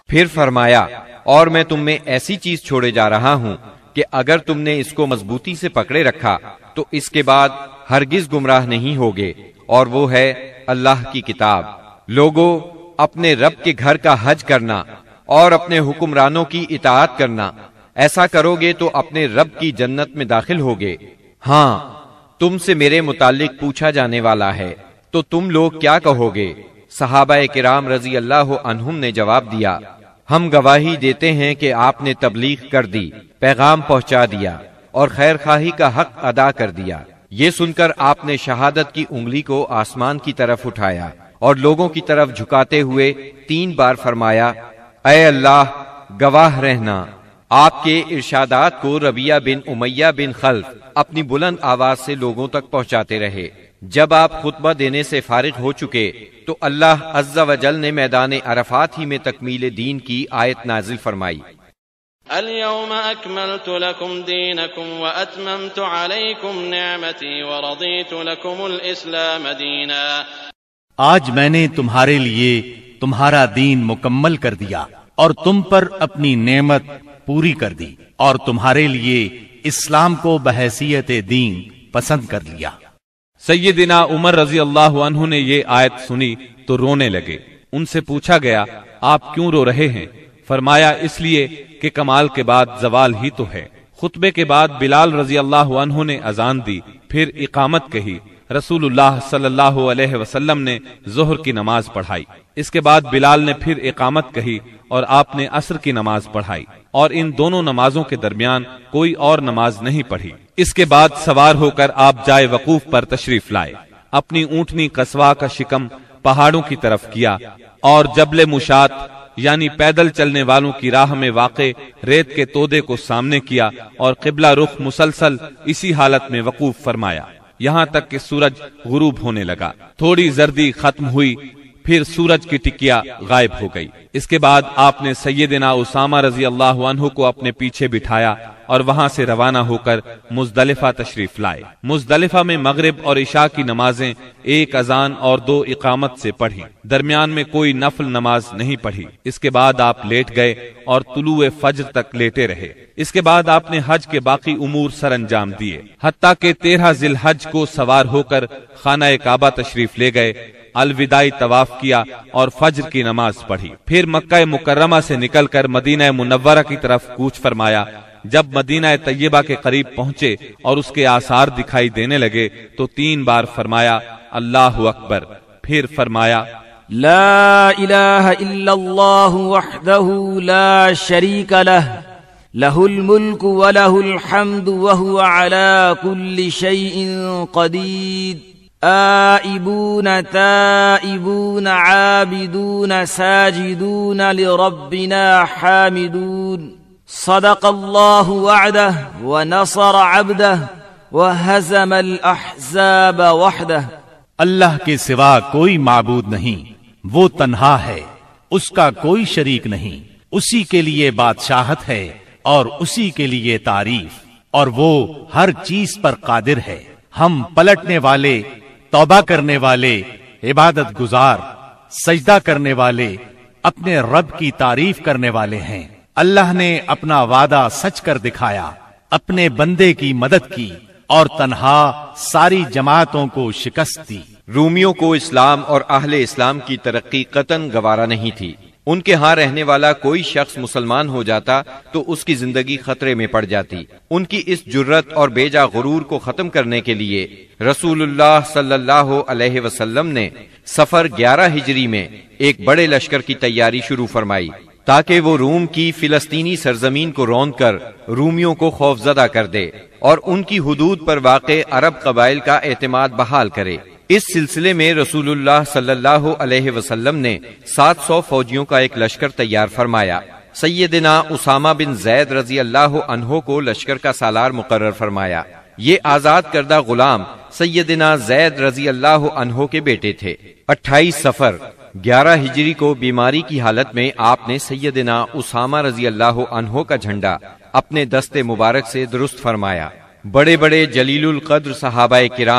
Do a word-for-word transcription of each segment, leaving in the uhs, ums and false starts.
پھر فرمایا اور میں تم میں ایسی چیز چھوڑے جا رہا ہوں کہ اگر تم نے اس کو مضبوطی سے پکڑے رکھا تو اس کے بعد ہرگز گمراہ نہیں ہوگے، اور وہ ہے اللہ کی کتاب۔ لوگو، اپنے رب کے گھر کا حج کرنا اور اپنے حکمرانوں کی اطاعت کرنا، ایسا کرو گے تو اپنے رب کی جنت میں داخل ہوگے۔ ہاں، تم سے میرے متعلق پوچھا جانے والا ہے، تو تم لوگ کیا کہو گے؟ صحابہ کرام رضی اللہ عنہم نے جواب دیا، ہم گواہی دیتے ہیں کہ آپ نے تبلیغ کر دی، پیغام پہنچا دیا اور خیر خواہی کا حق ادا کر دیا۔ یہ سن کر آپ نے شہادت کی انگلی کو آسمان کی طرف اٹھایا اور لوگوں کی طرف جھکاتے ہوئے تین بار فرمایا، اے اللہ، گواہ رہنا۔ آپ کے ارشادات کو ربیہ بن امیہ بن خلف اپنی بلند آواز سے لوگوں تک پہنچاتے رہے۔ جب آپ خطبہ دینے سے فارغ ہو چکے تو اللہ عز و جل نے میدان عرفات ہی میں تکمیل دین کی آیت نازل فرمائی۔ اليوم اکملت لکم دینکم واتممت علیکم نعمتی ورضیت لکم الاسلام دینا۔ آج میں نے تمہارے لیے تمہارا دین مکمل کر دیا اور تم پر اپنی نعمت پوری کر دی، اور تمہارے لیے اسلام کو بحیثیت دین پسند کر لیا۔ سیدنا عمر رضی اللہ عنہ نے یہ آیت سنی تو رونے لگے۔ ان سے پوچھا گیا، آپ کیوں رو رہے ہیں؟ فرمایا، اس لیے کہ کمال کے بعد زوال ہی تو ہے۔ خطبے کے بعد بلال رضی اللہ عنہ نے اذان دی، پھر اقامت کہی۔ رسول اللہ صلی اللہ علیہ وسلم نے ظہر کی نماز پڑھائی۔ اس کے بعد بلال نے پھر اقامت کہی اور آپ نے عصر کی نماز پڑھائی، اور ان دونوں نمازوں کے درمیان کوئی اور نماز نہیں پڑھی۔ اس کے بعد سوار ہو کر آپ جائے وقوف پر تشریف لائے۔ اپنی اونٹنی قصوا کا شکم پہاڑوں کی طرف کیا اور جبل مشات یعنی پیدل چلنے والوں کی راہ میں واقع ریت کے تودے کو سامنے کیا اور قبلہ رخ مسلسل اسی حالت میں وقوف فرمایا، یہاں تک کہ سورج غروب ہونے لگا۔ تھوڑی زردی ختم ہوئی، پھر سورج کی ٹکیا غائب ہو گئی۔ اس کے بعد آپ نے سیدنا اسامہ رضی اللہ عنہ کو اپنے پیچھے بٹھایا اور وہاں سے روانہ ہو کر مزدلفہ تشریف لائے۔ مزدلفہ میں مغرب اور عشاء کی نمازیں ایک اذان اور دو اقامت سے پڑھی، درمیان میں کوئی نفل نماز نہیں پڑھی۔ اس کے بعد آپ لیٹ گئے اور طلوع فجر تک لیٹے رہے۔ اس کے بعد آپ نے حج کے باقی امور سر انجام دیے، حتیٰ کہ تیرہ ذی الحج کو سوار ہو کر خانہ کعبہ تشریف لے گئے، الوداعی طواف کیا اور فجر کی نماز پڑھی۔ پھر مکہ مکرمہ سے نکل کر مدینہ منورہ کی طرف کوچ فرمایا۔ جب مدینہ طیبہ کے قریب پہنچے اور اس کے آثار دکھائی دینے لگے تو تین بار فرمایا اللہ اکبر، پھر فرمایا لا الہ الا اللہ وحدہ لا شریک لہ لہ الملک ولہ الحمد وہو علی کل شیء قدیر آئبون تائبون عابدون ساجدون لربنا حامدون صدق اللہ وعدہ ونصر عبدہ وہزم الاحزاب وحدہ۔ اللہ کے سوا کوئی معبود نہیں، وہ تنہا ہے، اس کا کوئی شریک نہیں، اسی کے لیے بادشاہت ہے اور اسی کے لیے تعریف، اور وہ ہر چیز پر قادر ہے۔ ہم پلٹنے والے، توبہ کرنے والے، عبادت گزار، سجدہ کرنے والے، اپنے رب کی تعریف کرنے والے ہیں۔ اللہ نے اپنا وعدہ سچ کر دکھایا، اپنے بندے کی مدد کی اور تنہا ساری جماعتوں کو شکست دی۔ رومیوں کو اسلام اور اہل اسلام کی ترقی قطعاً گوارا نہیں تھی۔ ان کے ہاں رہنے والا کوئی شخص مسلمان ہو جاتا تو اس کی زندگی خطرے میں پڑ جاتی۔ ان کی اس جرت اور بیجا غرور کو ختم کرنے کے لیے رسول اللہ صلی اللہ علیہ وسلم نے سفر گیارہ ہجری میں ایک بڑے لشکر کی تیاری شروع فرمائی تاکہ وہ روم کی فلسطینی سرزمین کو روند کر رومیوں کو خوفزدہ کر دے اور ان کی حدود پر واقع عرب قبائل کا اعتماد بحال کرے۔ اس سلسلے میں رسول اللہ صلی اللہ علیہ وسلم نے سات سو فوجیوں کا ایک لشکر تیار فرمایا۔ سیدنا اسامہ بن زید رضی اللہ عنہ کو لشکر کا سالار مقرر فرمایا۔ یہ آزاد کردہ غلام سیدنا زید رضی اللہ عنہ کے بیٹے تھے۔ اٹھائیس سفر گیارہ ہجری کو بیماری کی حالت میں آپ نے سیدنا اسامہ رضی اللہ عنہ کا جھنڈا اپنے دستے مبارک سے درست فرمایا۔ بڑے بڑے جلیل القدر صحابہ کرام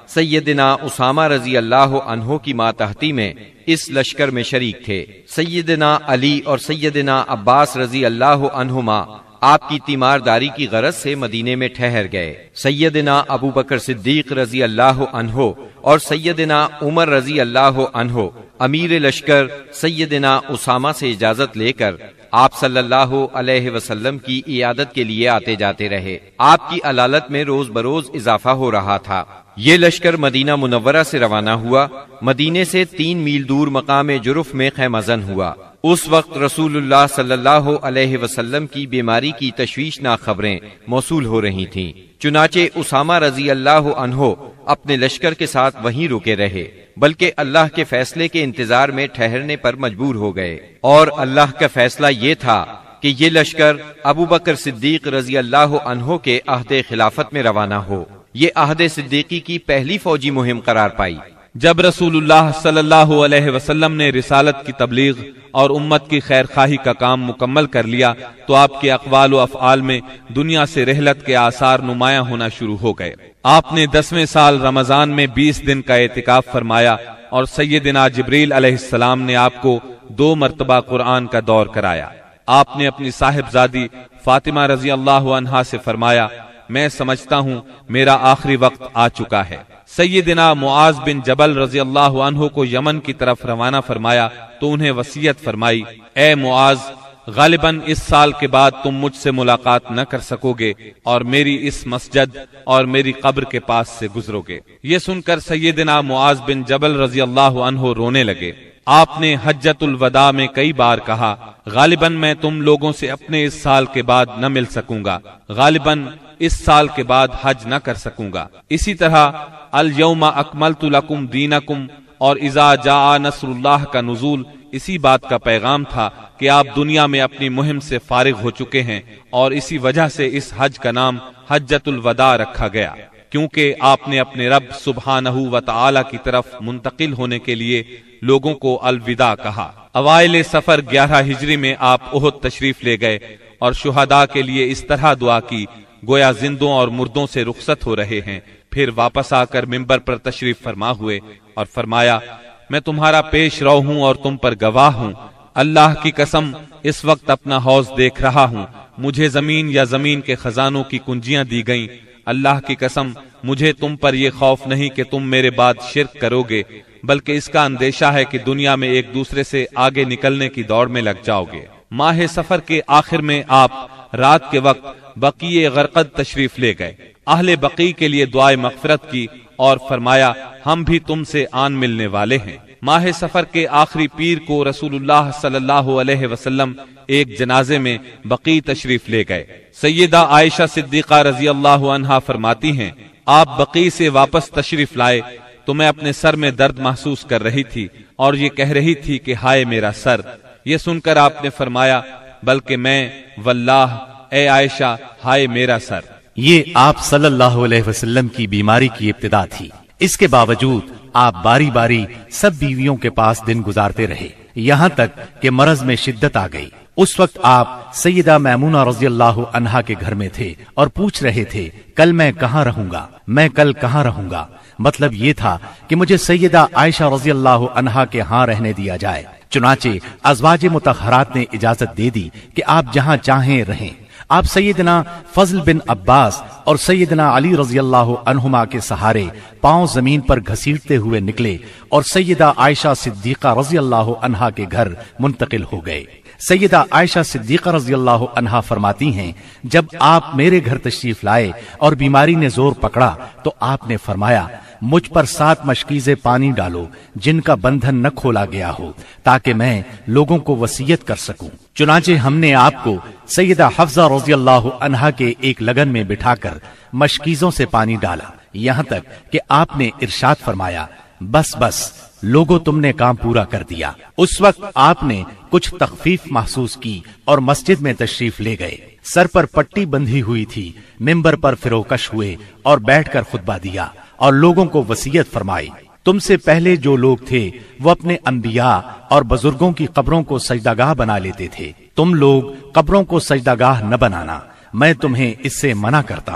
سیدنا اسامہ رضی اللہ عنہ کی ماتحتی میں اس لشکر میں شریک تھے۔ سیدنا علی اور سیدنا عباس رضی اللہ عنہما آپ کی تیمارداری کی غرض سے مدینے میں ٹھہر گئے۔ سیدنا ابو بکر صدیق رضی اللہ عنہ اور سیدنا عمر رضی اللہ عنہ امیر لشکر سیدنا اسامہ سے اجازت لے کر آپ صلی اللہ علیہ وسلم کی عیادت کے لیے آتے جاتے رہے۔ آپ کی علالت میں روز بروز اضافہ ہو رہا تھا۔ یہ لشکر مدینہ منورہ سے روانہ ہوا، مدینے سے تین میل دور مقام جرف میں خیمہ زن ہوا۔ اس وقت رسول اللہ صلی اللہ علیہ وسلم کی بیماری کی تشویشناک خبریں موصول ہو رہی تھیں، چنانچہ اسامہ رضی اللہ عنہ اپنے لشکر کے ساتھ وہیں رکے رہے، بلکہ اللہ کے فیصلے کے انتظار میں ٹھہرنے پر مجبور ہو گئے، اور اللہ کا فیصلہ یہ تھا کہ یہ لشکر ابو بکر صدیق رضی اللہ عنہ کے عہد خلافت میں روانہ ہو۔ یہ عہد صدیقی کی پہلی فوجی مہم قرار پائی۔ جب رسول اللہ صلی اللہ علیہ وسلم نے رسالت کی تبلیغ اور امت کی خیر خواہی کا کام مکمل کر لیا تو آپ کے اقوال و افعال میں دنیا سے رحلت کے آثار نمایاں ہونا شروع ہو گئے۔ آپ نے دسویں سال رمضان میں بیس دن کا اعتکاف فرمایا اور سیدنا جبریل علیہ السلام نے آپ کو دو مرتبہ قرآن کا دور کرایا۔ آپ نے اپنی صاحبزادی فاطمہ رضی اللہ عنہا سے فرمایا، میں سمجھتا ہوں میرا آخری وقت آ چکا ہے۔ سیدنا معاذ بن جبل رضی اللہ عنہ کو یمن کی طرف روانہ فرمایا تو انہیں وصیت فرمائی، اے معاذ، غالباً اس سال کے بعد تم مجھ سے ملاقات نہ کر سکو گے اور میری اس مسجد اور میری قبر کے پاس سے گزرو گے۔ یہ سن کر سیدنا معاذ بن جبل رضی اللہ عنہ رونے لگے۔ آپ نے حجۃ الوداع میں کئی بار کہا، غالباً میں تم لوگوں سے اپنے اس سال کے بعد نہ مل سکوں گا، غالباً اس سال کے بعد حج نہ کر سکوں گا۔ اسی طرح الیوم اکملت لکم دینکم اور اذا جاء نصر اللہ کا نزول اسی بات کا پیغام تھا کہ آپ دنیا میں اپنی مہم سے فارغ ہو چکے ہیں، اور اسی وجہ سے اس حج کا نام حجۃ الوداع رکھا گیا، کیونکہ آپ نے اپنے رب سبحانہ و تعالی کی طرف منتقل ہونے کے لیے لوگوں کو الوداع کہا۔ اوائل سفر گیارہ ہجری میں آپ احد تشریف لے گئے اور شہداء کے لیے اس طرح دعا کی گویا زندوں اور مردوں سے رخصت ہو رہے ہیں۔ پھر واپس آ کر ممبر پر تشریف فرما ہوئے اور فرمایا، میں تمہارا پیش رو ہوں اور تم پر گواہ ہوں، اللہ کی قسم اس وقت اپنا حوض دیکھ رہا ہوں، مجھے زمین یا زمین کے خزانوں کی کنجیاں دی گئیں، اللہ کی قسم مجھے تم پر یہ خوف نہیں کہ تم میرے بعد شرک کرو گے، بلکہ اس کا اندیشہ ہے کہ دنیا میں ایک دوسرے سے آگے نکلنے کی دوڑ میں لگ جاؤ گے۔ ماہ سفر کے آخر میں آپ رات کے وقت بقیع غرقد تشریف لے گئے، اہل بقیع کے لیے دعائے مغفرت کی اور فرمایا، ہم بھی تم سے آن ملنے والے ہیں۔ ماہ سفر کے آخری پیر کو رسول اللہ صلی اللہ علیہ وسلم ایک جنازے میں بقیع تشریف لے گئے۔ سیدہ عائشہ صدیقہ رضی اللہ عنہا فرماتی ہیں، آپ بقیع سے واپس تشریف لائے تو میں اپنے سر میں درد محسوس کر رہی تھی اور یہ کہہ رہی تھی کہ ہائے میرا سر۔ یہ سن کر آپ نے فرمایا، بلکہ میں واللہ اے عائشہ ہائے میرا سر۔ یہ آپ صلی اللہ علیہ وسلم کی بیماری کی ابتدا تھی، اس کے باوجود آپ باری باری سب بیویوں کے پاس دن گزارتے رہے، یہاں تک کہ مرض میں شدت آ گئی۔ اس وقت آپ سیدہ میمونہ رضی اللہ عنہا کے گھر میں تھے اور پوچھ رہے تھے، کل میں کہاں رہوں گا، میں کل کہاں رہوں گا؟ مطلب یہ تھا کہ مجھے سیدہ عائشہ رضی اللہ عنہا کے ہاں رہنے دیا جائے۔ چنانچہ ازواج مطہرات نے اجازت دے دی کہ آپ جہاں چاہیں رہیں۔ آپ سیدنا فضل بن عباس اور سیدنا علی رضی اللہ عنہما کے سہارے پاؤں زمین پر گھسیٹتے ہوئے نکلے اور سیدہ عائشہ صدیقہ رضی اللہ عنہا کے گھر منتقل ہو گئے۔ سیدہ عائشہ صدیقہ رضی اللہ عنہا فرماتی ہیں، جب آپ میرے گھر تشریف لائے اور بیماری نے زور پکڑا تو آپ نے فرمایا، مجھ پر سات مشکیزیں پانی ڈالو جن کا بندھن نہ کھولا گیا ہو تاکہ میں لوگوں کو وصیت کر سکوں۔ چنانچہ ہم نے آپ کو سیدہ حفصہ رضی اللہ عنہا کے ایک لگن میں بٹھا کر مشکیزوں سے پانی ڈالا، یہاں تک کہ آپ نے ارشاد فرمایا، بس بس لوگوں تم نے کام پورا کر دیا۔ اس وقت آپ نے کچھ تخفیف محسوس کی اور مسجد میں تشریف لے گئے۔ سر پر پٹی بندھی ہوئی تھی، ممبر پر فروکش ہوئے اور بیٹھ کر خطبہ دیا اور لوگوں کو وصیت فرمائی، تم سے پہلے جو لوگ تھے وہ اپنے انبیاء اور بزرگوں کی قبروں کو سجدہ بنا لیتے تھے، تم لوگ قبروں کو سجدہ نہ بنانا، میں تمہیں اس سے منع کرتا ہوں۔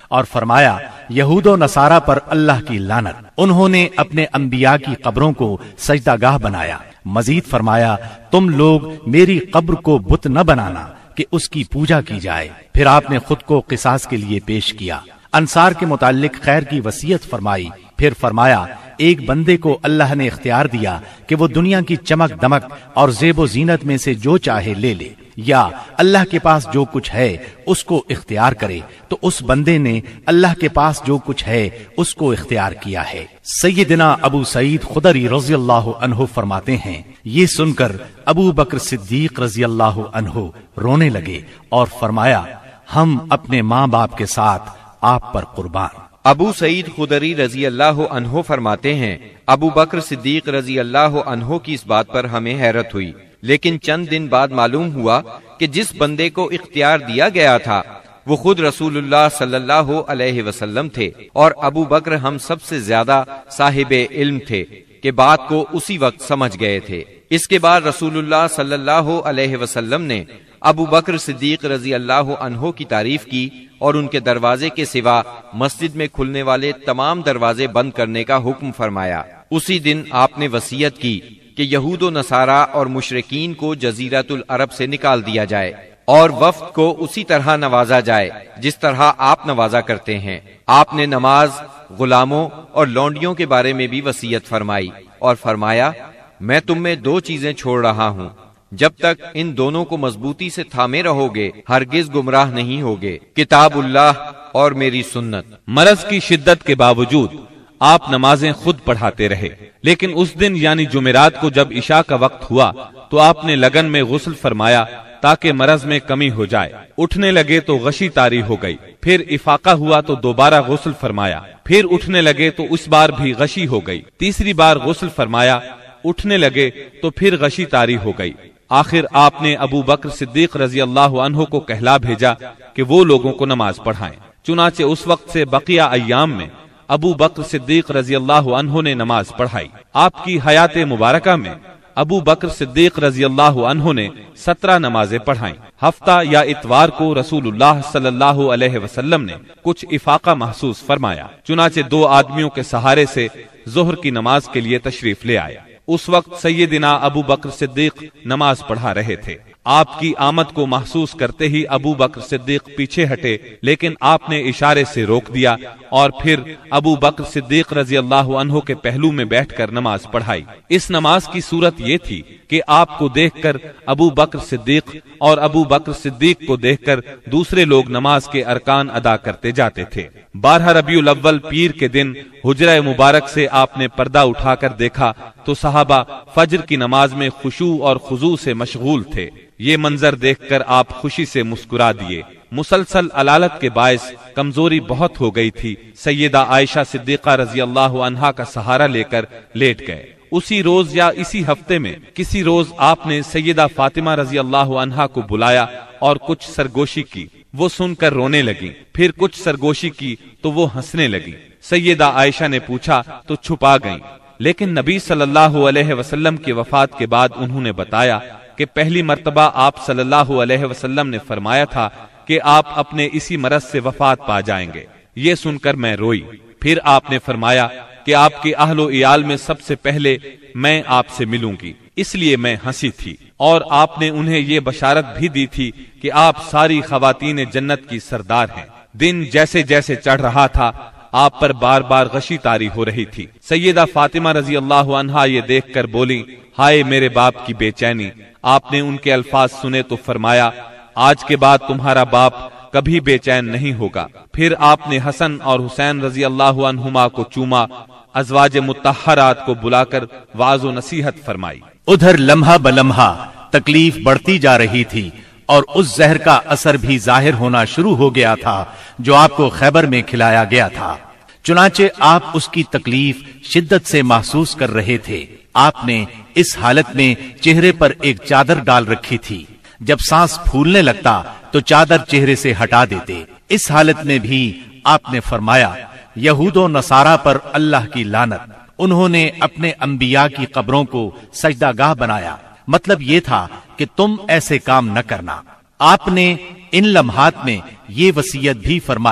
اور فرمایا یہود و نصارہ پر اللہ کی لعنت، انہوں نے اپنے انبیاء کی قبروں کو سجدہ گاہ بنایا۔ مزید فرمایا تم لوگ میری قبر کو بت نہ بنانا کہ اس کی پوجا کی جائے۔ پھر آپ نے خود کو قصاص کے لیے پیش کیا۔ انصار کے متعلق خیر کی وصیت فرمائی، پھر فرمایا ایک بندے کو اللہ نے اختیار دیا کہ وہ دنیا کی چمک دمک اور زیب و زینت میں سے جو چاہے لے لے، یا اللہ کے پاس جو کچھ ہے اس کو اختیار کرے، تو اس بندے نے اللہ کے پاس جو کچھ ہے اس کو اختیار کیا ہے۔ سیدنا ابو سعید خدری رضی اللہ عنہ فرماتے ہیں یہ سن کر ابو بکر صدیق رضی اللہ عنہ رونے لگے اور فرمایا ہم اپنے ماں باپ کے ساتھ آپ پر قربان۔ ابو سعید خدری رضی اللہ عنہ فرماتے ہیں ابو بکر صدیق رضی اللہ عنہ کی اس بات پر ہمیں حیرت ہوئی، لیکن چند دن بعد معلوم ہوا کہ جس بندے کو اختیار دیا گیا تھا وہ خود رسول اللہ صلی اللہ علیہ وسلم تھے، اور ابو بکر ہم سب سے زیادہ صاحب علم تھے کہ بات کو اسی وقت سمجھ گئے تھے۔ اس کے بعد رسول اللہ صلی اللہ علیہ وسلم نے ابو بکر صدیق رضی اللہ عنہ کی تعریف کی اور ان کے دروازے کے سوا مسجد میں کھلنے والے تمام دروازے بند کرنے کا حکم فرمایا۔ اسی دن آپ نے وصیت کی کہ یہود و نصارہ اور مشرکین کو جزیرۃ العرب سے نکال دیا جائے اور وفد کو اسی طرح نوازا جائے جس طرح آپ نوازا کرتے ہیں۔ آپ نے نماز، غلاموں اور لونڈیوں کے بارے میں بھی وصیت فرمائی اور فرمایا میں تم میں دو چیزیں چھوڑ رہا ہوں، جب تک ان دونوں کو مضبوطی سے تھامے رہو گے ہرگز گمراہ نہیں ہوگے، کتاب اللہ اور میری سنت۔ مرض کی شدت کے باوجود آپ نمازیں خود پڑھاتے رہے، لیکن اس دن یعنی جمعرات کو جب عشاء کا وقت ہوا تو آپ نے لگن میں غسل فرمایا تاکہ مرض میں کمی ہو جائے۔ اٹھنے لگے تو غشی طاری ہو گئی، پھر افاقہ ہوا تو دوبارہ غسل فرمایا، پھر اٹھنے لگے تو اس بار بھی غشی ہو گئی، تیسری بار غسل فرمایا، اٹھنے لگے تو پھر غشی طاری ہو گئی۔ آخر آپ نے ابو بکر صدیق رضی اللہ عنہ کو کہلا بھیجا کہ وہ لوگوں کو نماز پڑھائیں۔ چنانچہ اس وقت سے بقیہ ایام میں ابو بکر صدیق رضی اللہ عنہ نے نماز پڑھائی۔ آپ کی حیات مبارکہ میں ابو بکر صدیق رضی اللہ عنہ نے سترہ نمازیں پڑھائیں۔ ہفتہ یا اتوار کو رسول اللہ صلی اللہ علیہ وسلم نے کچھ افاقہ محسوس فرمایا، چنانچہ دو آدمیوں کے سہارے سے ظہر کی نماز کے لیے تشریف لے آئے۔ اس وقت سیدنا ابو بکر صدیق نماز پڑھا رہے تھے۔ آپ کی آمد کو محسوس کرتے ہی ابو بکر صدیق پیچھے ہٹے، لیکن آپ نے اشارے سے روک دیا اور پھر ابو بکر صدیق رضی اللہ عنہ کے پہلو میں بیٹھ کر نماز پڑھائی۔ اس نماز کی صورت یہ تھی کہ آپ کو دیکھ کر ابو بکر صدیق اور ابو بکر صدیق کو دیکھ کر دوسرے لوگ نماز کے ارکان ادا کرتے جاتے تھے۔ بارہ ربیع الاول پیر کے دن حجرہ مبارک سے آپ نے پردہ اٹھا کر دیکھا تو صحابہ فجر کی نماز میں خشوع اور خضوع سے مشغول تھے۔ یہ منظر دیکھ کر آپ خوشی سے مسکرا دیے۔ مسلسل علالت کے باعث کمزوری بہت ہو گئی تھی۔ سیدہ عائشہ صدیقہ رضی اللہ عنہا کا سہارا لے کر لیٹ گئے۔ اسی روز یا اسی ہفتے میں کسی روز آپ نے سیدہ فاطمہ رضی اللہ عنہا کو بلایا اور کچھ سرگوشی کی، وہ سن کر رونے لگی، پھر کچھ سرگوشی کی تو وہ ہنسنے لگی۔ سیدہ عائشہ نے پوچھا تو چھپا گئیں، لیکن نبی صلی اللہ علیہ وسلم کی وفات کے بعد انہوں نے بتایا کہ پہلی مرتبہ آپ صلی اللہ علیہ وسلم نے فرمایا تھا کہ آپ اپنے اسی مرض سے وفات پا جائیں گے۔ یہ سن کر میں روئی۔ پھر آپ نے فرمایا کہ آپ کے اہل و عیال میں سب سے پہلے میں آپ سے ملوں گی، اس لیے میں ہنسی تھی، اور آپ نے انہیں یہ بشارت بھی دی تھی کہ آپ ساری خواتین جنت کی سردار ہیں۔ دن جیسے جیسے چڑھ رہا تھا آپ پر بار بار غشی طاری ہو رہی تھی۔ سیدہ فاطمہ رضی اللہ عنہا یہ دیکھ کر بولی، ہائے میرے باپ کی بے چینی۔ آپ نے ان کے الفاظ سنے تو فرمایا، آج کے بعد تمہارا باپ کبھی بے چین نہیں ہوگا۔ پھر آپ نے حسن اور حسین رضی اللہ عنہما کو چوما، ازواج مطہرات کو بلا کر وعظ و نصیحت فرمائی۔ ادھر لمحہ بلمحہ تکلیف بڑھتی جا رہی تھی اور اس زہر کا اثر بھی ظاہر ہونا شروع ہو گیا تھا جو آپ کو خیبر میں کھلایا گیا تھا۔ چنانچہ آپ اس کی تکلیف شدت سے محسوس کر رہے تھے۔ آپ نے اس حالت میں چہرے پر ایک چادر ڈال رکھی تھی، جب سانس پھولنے لگتا تو چادر چہرے سے ہٹا دیتے۔ اس حالت میں بھی آپ نے فرمایا، یہود و نصارہ پر اللہ کی لعنت، انہوں نے اپنے انبیاء کی قبروں کو سجدہ گاہ بنایا۔ مطلب یہ تھا کہ تم ایسے کام نہ کرنا۔ آپ نے ان لمحات میں یہ وصیت بھی فرمائی،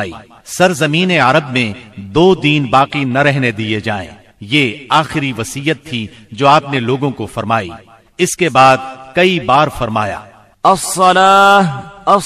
سرزمین عرب میں دو دین باقی نہ رہنے دیے جائیں۔ یہ آخری وصیت تھی جو آپ نے لوگوں کو فرمائی۔ اس کے بعد کئی بار فرمایا الصلاة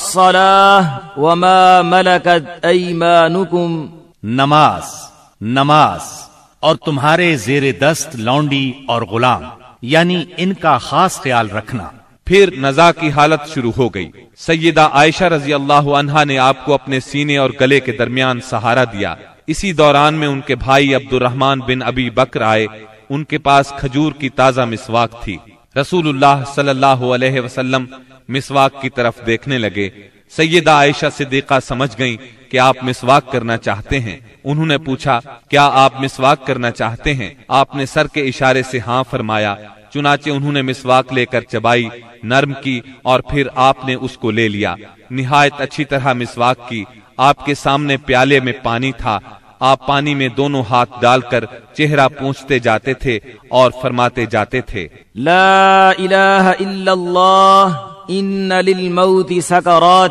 الصلاة وما ملكت ایمانکم، نماز نماز اور تمہارے زیر دست لونڈی اور غلام، یعنی ان کا خاص خیال رکھنا۔ پھر نزاع کی حالت شروع ہو گئی۔ سیدہ عائشہ رضی اللہ عنہا نے آپ کو اپنے سینے اور گلے کے درمیان سہارا دیا۔ اسی دوران میں ان کے بھائی عبد الرحمن بن ابی بکر آئے۔ ان کے پاس کھجور کی تازہ مسواک تھی۔ رسول اللہ صلی اللہ علیہ وسلم مسواک کی طرف دیکھنے لگے۔ سیدہ عائشہ صدیقہ سمجھ گئیں کہ آپ مسواک کرنا چاہتے ہیں۔ انہوں نے پوچھا کیا آپ مسواک کرنا چاہتے ہیں؟ آپ نے سر کے اشارے سے ہاں فرمایا۔ چنانچہ انہوں نے مسواک لے کر چبائی، نرم کی اور پھر آپ نے اس کو لے لیا۔ نہایت اچھی طرح مسواک کی۔ آپ کے سامنے پیالے میں پانی تھا۔ آپ پانی میں دونوں ہاتھ ڈال کر چہرہ پونچھتے جاتے تھے اور فرماتے جاتے تھے لا الہ الا اللہ ان للموت سکرات،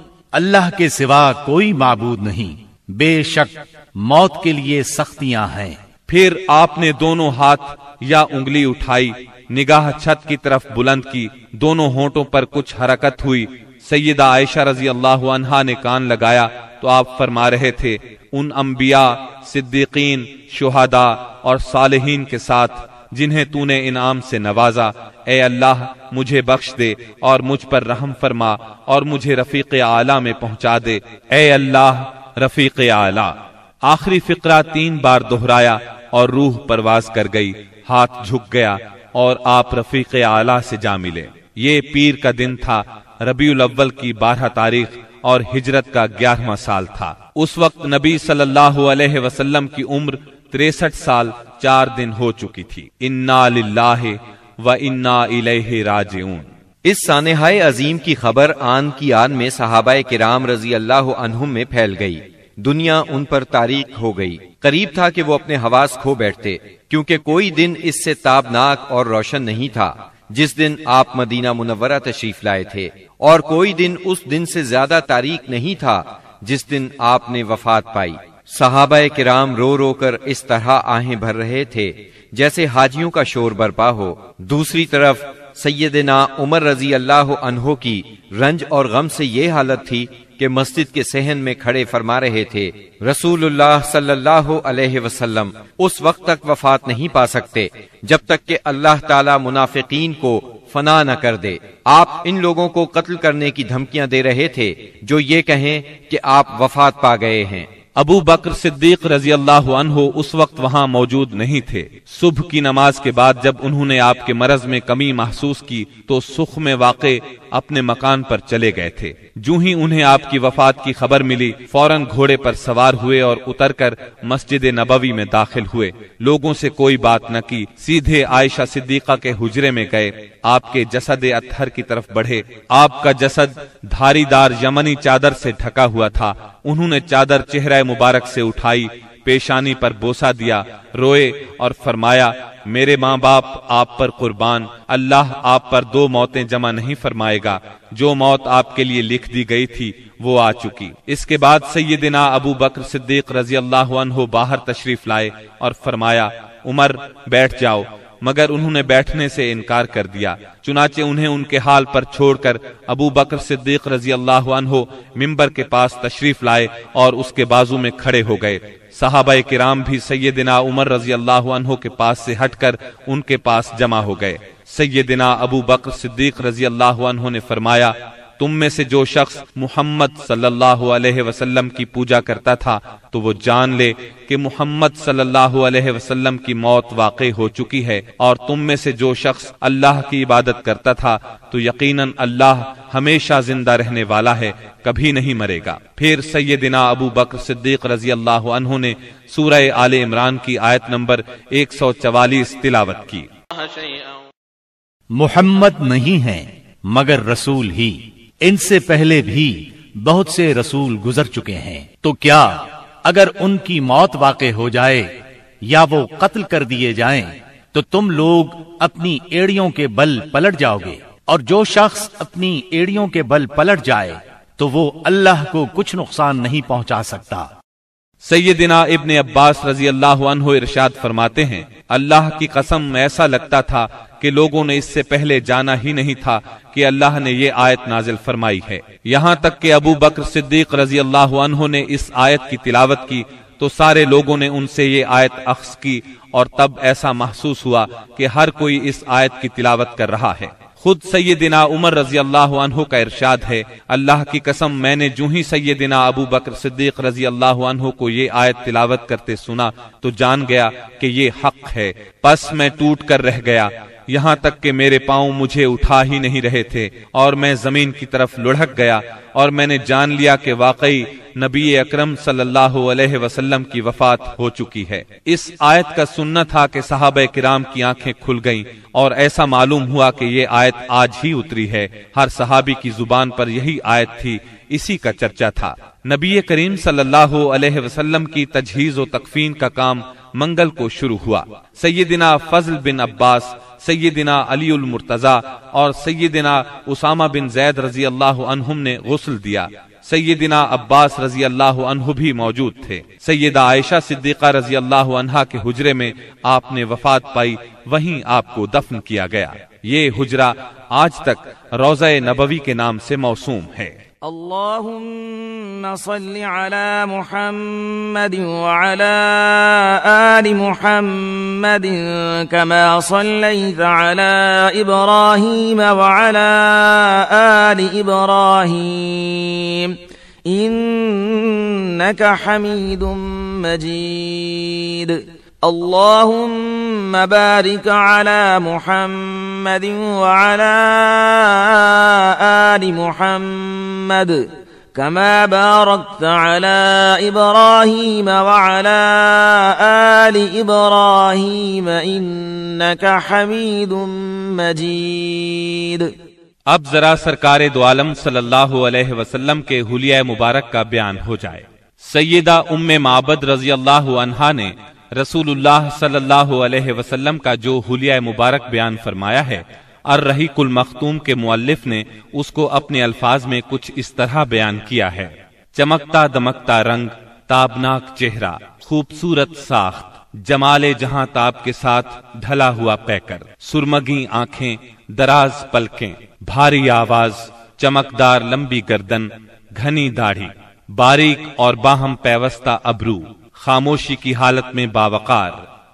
اللہ کے سوا کوئی معبود نہیں، بے شک موت کے لیے سختیاں ہیں۔ پھر آپ نے دونوں ہاتھ یا انگلی اٹھائی، نگاہ چھت کی طرف بلند کی، دونوں ہونٹوں پر کچھ حرکت ہوئی۔ سیدہ عائشہ رضی اللہ عنہا نے کان لگایا تو آپ فرما رہے تھے ان انبیاء، صدیقین، شہداء اور صالحین کے ساتھ جنہیں تو نے انعام سے نوازا، اے اللہ مجھے بخش دے اور مجھ پر رحم فرما اور مجھے رفیق اعلیٰ میں پہنچا دے، اے اللہ رفیق اعلیٰ۔ آخری فقرہ تین بار دہرایا اور روح پرواز کر گئی، ہاتھ جھک گیا اور آپ رفیق اعلیٰ سے جا ملے۔ یہ پیر کا دن تھا، ربیع الاول کی بارہ تاریخ اور ہجرت کا گیارہواں سال تھا۔ اس وقت نبی صلی اللہ علیہ وسلم کی عمر تریسٹھ سال چار دن ہو چکی تھی۔ انا للہ و انا الیہ راجعون۔ اس سانحۂ عظیم کی خبر آن کی آن میں صحابہ کرام رضی اللہ عنہم میں پھیل گئی۔ دنیا ان پر تاریک ہو گئی۔ قریب تھا کہ وہ اپنے حواس کھو بیٹھتے، کیونکہ کوئی دن اس سے تابناک اور روشن نہیں تھا جس دن آپ مدینہ منورہ تشریف لائے تھے، اور کوئی دن اس دن سے زیادہ تاریک نہیں تھا جس دن آپ نے وفات پائی۔ صحابہ کرام رو رو کر اس طرح آہیں بھر رہے تھے جیسے حاجیوں کا شور برپا ہو۔ دوسری طرف سیدنا عمر رضی اللہ عنہ کی رنج اور غم سے یہ حالت تھی کہ مسجد کے صحن میں کھڑے فرما رہے تھے رسول اللہ صلی اللہ علیہ وسلم اس وقت تک وفات نہیں پا سکتے جب تک کہ اللہ تعالی منافقین کو فنا نہ کر دے۔ آپ ان لوگوں کو قتل کرنے کی دھمکیاں دے رہے تھے جو یہ کہیں کہ آپ وفات پا گئے ہیں۔ ابو بکر صدیق رضی اللہ عنہ اس وقت وہاں موجود نہیں تھے۔ صبح کی نماز کے بعد جب انہوں نے آپ کے مرض میں کمی محسوس کی تو سخ میں واقع اپنے مکان پر چلے گئے تھے۔ جو ہی انہیں آپ کی وفات کی خبر ملی فوراً گھوڑے پر سوار ہوئے اور اتر کر مسجد نبوی میں داخل ہوئے۔ لوگوں سے کوئی بات نہ کی، سیدھے عائشہ صدیقہ کے حجرے میں گئے، آپ کے جسد اطہر کی طرف بڑھے۔ آپ کا جسد دھاری دار یمنی چادر سے ڈھکا ہوا تھا۔ انہوں نے چادر چہرہ مبارک سے اٹھائی، پیشانی پر بوسہ دیا، روئے اور فرمایا میرے ماں باپ آپ پر قربان، اللہ آپ پر دو موتیں جمع نہیں فرمائے گا، جو موت آپ کے لیے لکھ دی گئی تھی وہ آ چکی۔ اس کے بعد سیدنا ابو بکر صدیق رضی اللہ عنہ باہر تشریف لائے اور فرمایا عمر بیٹھ جاؤ، مگر انہوں نے بیٹھنے سے انکار کر دیا۔ چنانچہ انہیں ان کے حال پر چھوڑ کر ابو بکر صدیق رضی اللہ عنہ منبر کے پاس تشریف لائے اور اس کے بازو میں کھڑے ہو گئے۔ صحابہ کرام بھی سیدنا عمر رضی اللہ عنہ کے پاس سے ہٹ کر ان کے پاس جمع ہو گئے۔ سیدنا ابو بکر صدیق رضی اللہ عنہ نے فرمایا تم میں سے جو شخص محمد صلی اللہ علیہ وسلم کی پوجا کرتا تھا تو وہ جان لے کہ محمد صلی اللہ علیہ وسلم کی موت واقع ہو چکی ہے، اور تم میں سے جو شخص اللہ کی عبادت کرتا تھا تو یقیناً اللہ ہمیشہ زندہ رہنے والا ہے، کبھی نہیں مرے گا۔ پھر سیدنا ابو بکر صدیق رضی اللہ عنہ نے سورہ آل عمران کی آیت نمبر ایک سو چوالیس تلاوت کی۔ محمد نہیں ہیں مگر رسول ہی، ان سے پہلے بھی بہت سے رسول گزر چکے ہیں، تو کیا اگر ان کی موت واقع ہو جائے یا وہ قتل کر دیے جائیں تو تم لوگ اپنی ایڑیوں کے بل پلٹ جاؤ گے؟ اور جو شخص اپنی ایڑیوں کے بل پلٹ جائے تو وہ اللہ کو کچھ نقصان نہیں پہنچا سکتا۔ سیدنا ابن عباس رضی اللہ عنہ ارشاد فرماتے ہیں، اللہ کی قسم ایسا لگتا تھا کہ لوگوں نے اس سے پہلے جانا ہی نہیں تھا کہ اللہ نے یہ آیت نازل فرمائی ہے۔ یہاں تک کہ ابو بکر صدیق رضی اللہ عنہ نے اس آیت کی تلاوت کی تو سارے لوگوں نے ان سے یہ آیت اخذ کی، اور تب ایسا محسوس ہوا کہ ہر کوئی اس آیت کی تلاوت کر رہا ہے۔ خود سیدنا عمر رضی اللہ عنہ کا ارشاد ہے، اللہ کی قسم میں نے جو ہی سیدنا ابو بکر صدیق رضی اللہ عنہ کو یہ آیت تلاوت کرتے سنا تو جان گیا کہ یہ حق ہے، پس میں ٹوٹ کر رہ گیا، یہاں تک کہ میرے پاؤں مجھے اٹھا ہی نہیں رہے تھے، اور میں زمین کی طرف لڑھک گیا، اور میں نے جان لیا کہ واقعی نبی اکرم صلی اللہ علیہ وسلم کی وفات ہو چکی ہے۔ اس آیت کا سننا تھا کہ صحابہ کرام کی آنکھیں کھل گئیں، اور ایسا معلوم ہوا کہ یہ آیت آج ہی اتری ہے۔ ہر صحابی کی زبان پر یہی آیت تھی، اسی کا چرچا تھا۔ نبی کریم صلی اللہ علیہ وسلم کی تجہیز و تکفین کا کام منگل کو شروع ہوا۔ سیدنا فضل بن عباس، سیدنا علی المرتضی اور سیدنا اسامہ بن زید رضی اللہ عنہم نے غسل دیا۔ سیدنا عباس رضی اللہ عنہ بھی موجود تھے۔ سیدہ عائشہ صدیقہ رضی اللہ عنہا کے حجرے میں آپ نے وفات پائی، وہیں آپ کو دفن کیا گیا۔ یہ حجرہ آج تک روضہ نبوی کے نام سے موسوم ہے۔ اللهم صل على محمد وعلى آل محمد كما صليت على إبراهيم وعلى آل إبراهيم إنك حميد مجيد اللهم بارك على محمد وعلى آل محمد كما باركت على إبراهيم وعلى آل إبراهيم إنك حميد مجيد۔ اب ذرا سرکار دو عالم صلی اللہ علیہ وسلم کے حلیہ مبارک کا بیان ہو جائے۔ سیدہ ام معبد رضی اللہ عنہا نے رسول اللہ صلی اللہ علیہ وسلم کا جو حلیہ مبارک بیان فرمایا ہے، الرحیق المختوم کے مؤلف نے اس کو اپنے الفاظ میں کچھ اس طرح بیان کیا ہے: چمکتا دمکتا رنگ، تابناک چہرہ، خوبصورت ساخت، جمال جہاں تاب کے ساتھ ڈھلا ہوا پیکر، سرمگی آنکھیں، دراز پلکیں، بھاری آواز، چمکدار لمبی گردن، گھنی داڑھی، باریک اور باہم پیوستہ ابرو، خاموشی کی حالت میں باوقار،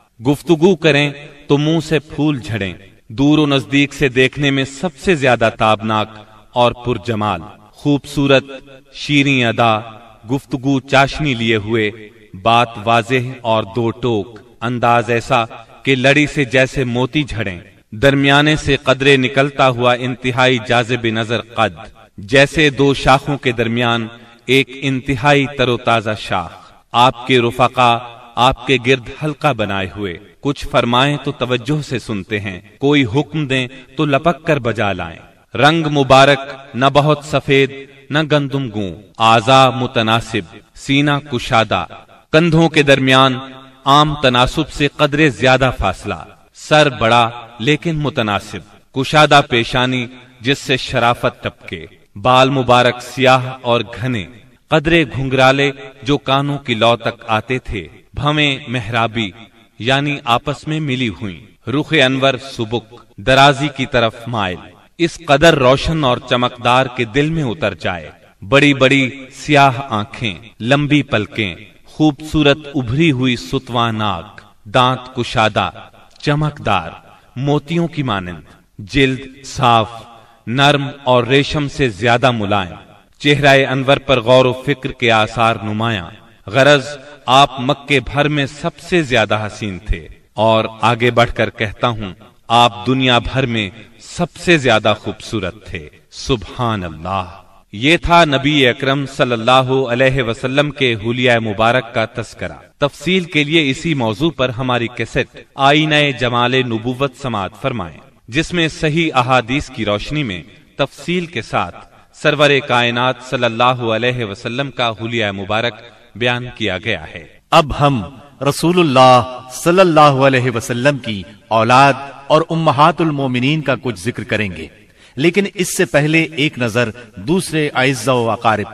گفتگو کریں تو منہ سے پھول جھڑیں، دور و نزدیک سے دیکھنے میں سب سے زیادہ تابناک اور پرجمال، خوبصورت، شیریں ادا، گفتگو چاشنی لیے ہوئے، بات واضح اور دو ٹوک، انداز ایسا کہ لڑی سے جیسے موتی جھڑیں، درمیانے سے قدرے نکلتا ہوا انتہائی جاذب نظر قد، جیسے دو شاخوں کے درمیان ایک انتہائی تر و تازہ شاخ، آپ کے رفقا آپ کے گرد حلقہ بنائے ہوئے، کچھ فرمائیں تو توجہ سے سنتے ہیں، کوئی حکم دیں تو لپک کر بجا لائیں، رنگ مبارک نہ بہت سفید نہ گندم گوں، اعضاء متناسب، سینہ کشادہ، کندھوں کے درمیان عام تناسب سے قدرے زیادہ فاصلہ، سر بڑا لیکن متناسب، کشادہ پیشانی جس سے شرافت ٹپکے، بال مبارک سیاہ اور گھنے، قدرے گھنگرالے جو کانوں کی لو تک آتے تھے، بھویں محرابی یعنی آپس میں ملی ہوئی، رخ انور سبک، درازی کی طرف مائل، اس قدر روشن اور چمکدار کے دل میں اتر جائے، بڑی بڑی سیاہ آنکھیں، لمبی پلکیں، خوبصورت ابھری ہوئی ستواں ناک، دانت کشادہ، چمکدار، موتیوں کی مانند، جلد صاف، نرم اور ریشم سے زیادہ ملائم، چہرہ انور پر غور و فکر کے آثار نمایاں، غرض آپ مکے بھر میں سب سے زیادہ حسین تھے، اور آگے بڑھ کر کہتا ہوں آپ دنیا بھر میں سب سے زیادہ خوبصورت تھے۔ سبحان اللہ۔ یہ تھا نبی اکرم صلی اللہ علیہ وسلم کے حلیہ مبارک کا تذکرہ۔ تفصیل کے لیے اسی موضوع پر ہماری کیسٹ آئینہ جمال نبوت سماعت فرمائیں، جس میں صحیح احادیث کی روشنی میں تفصیل کے ساتھ سرور کائنات صلی اللہ علیہ وسلم کا حلیہ مبارک بیان کیا گیا ہے۔ اب ہم رسول اللہ صلی اللہ علیہ وسلم کی اولاد اور امہات المومنین کا کچھ ذکر کریں گے، لیکن اس سے پہلے ایک نظر دوسرے اعزاء و اقارب پر۔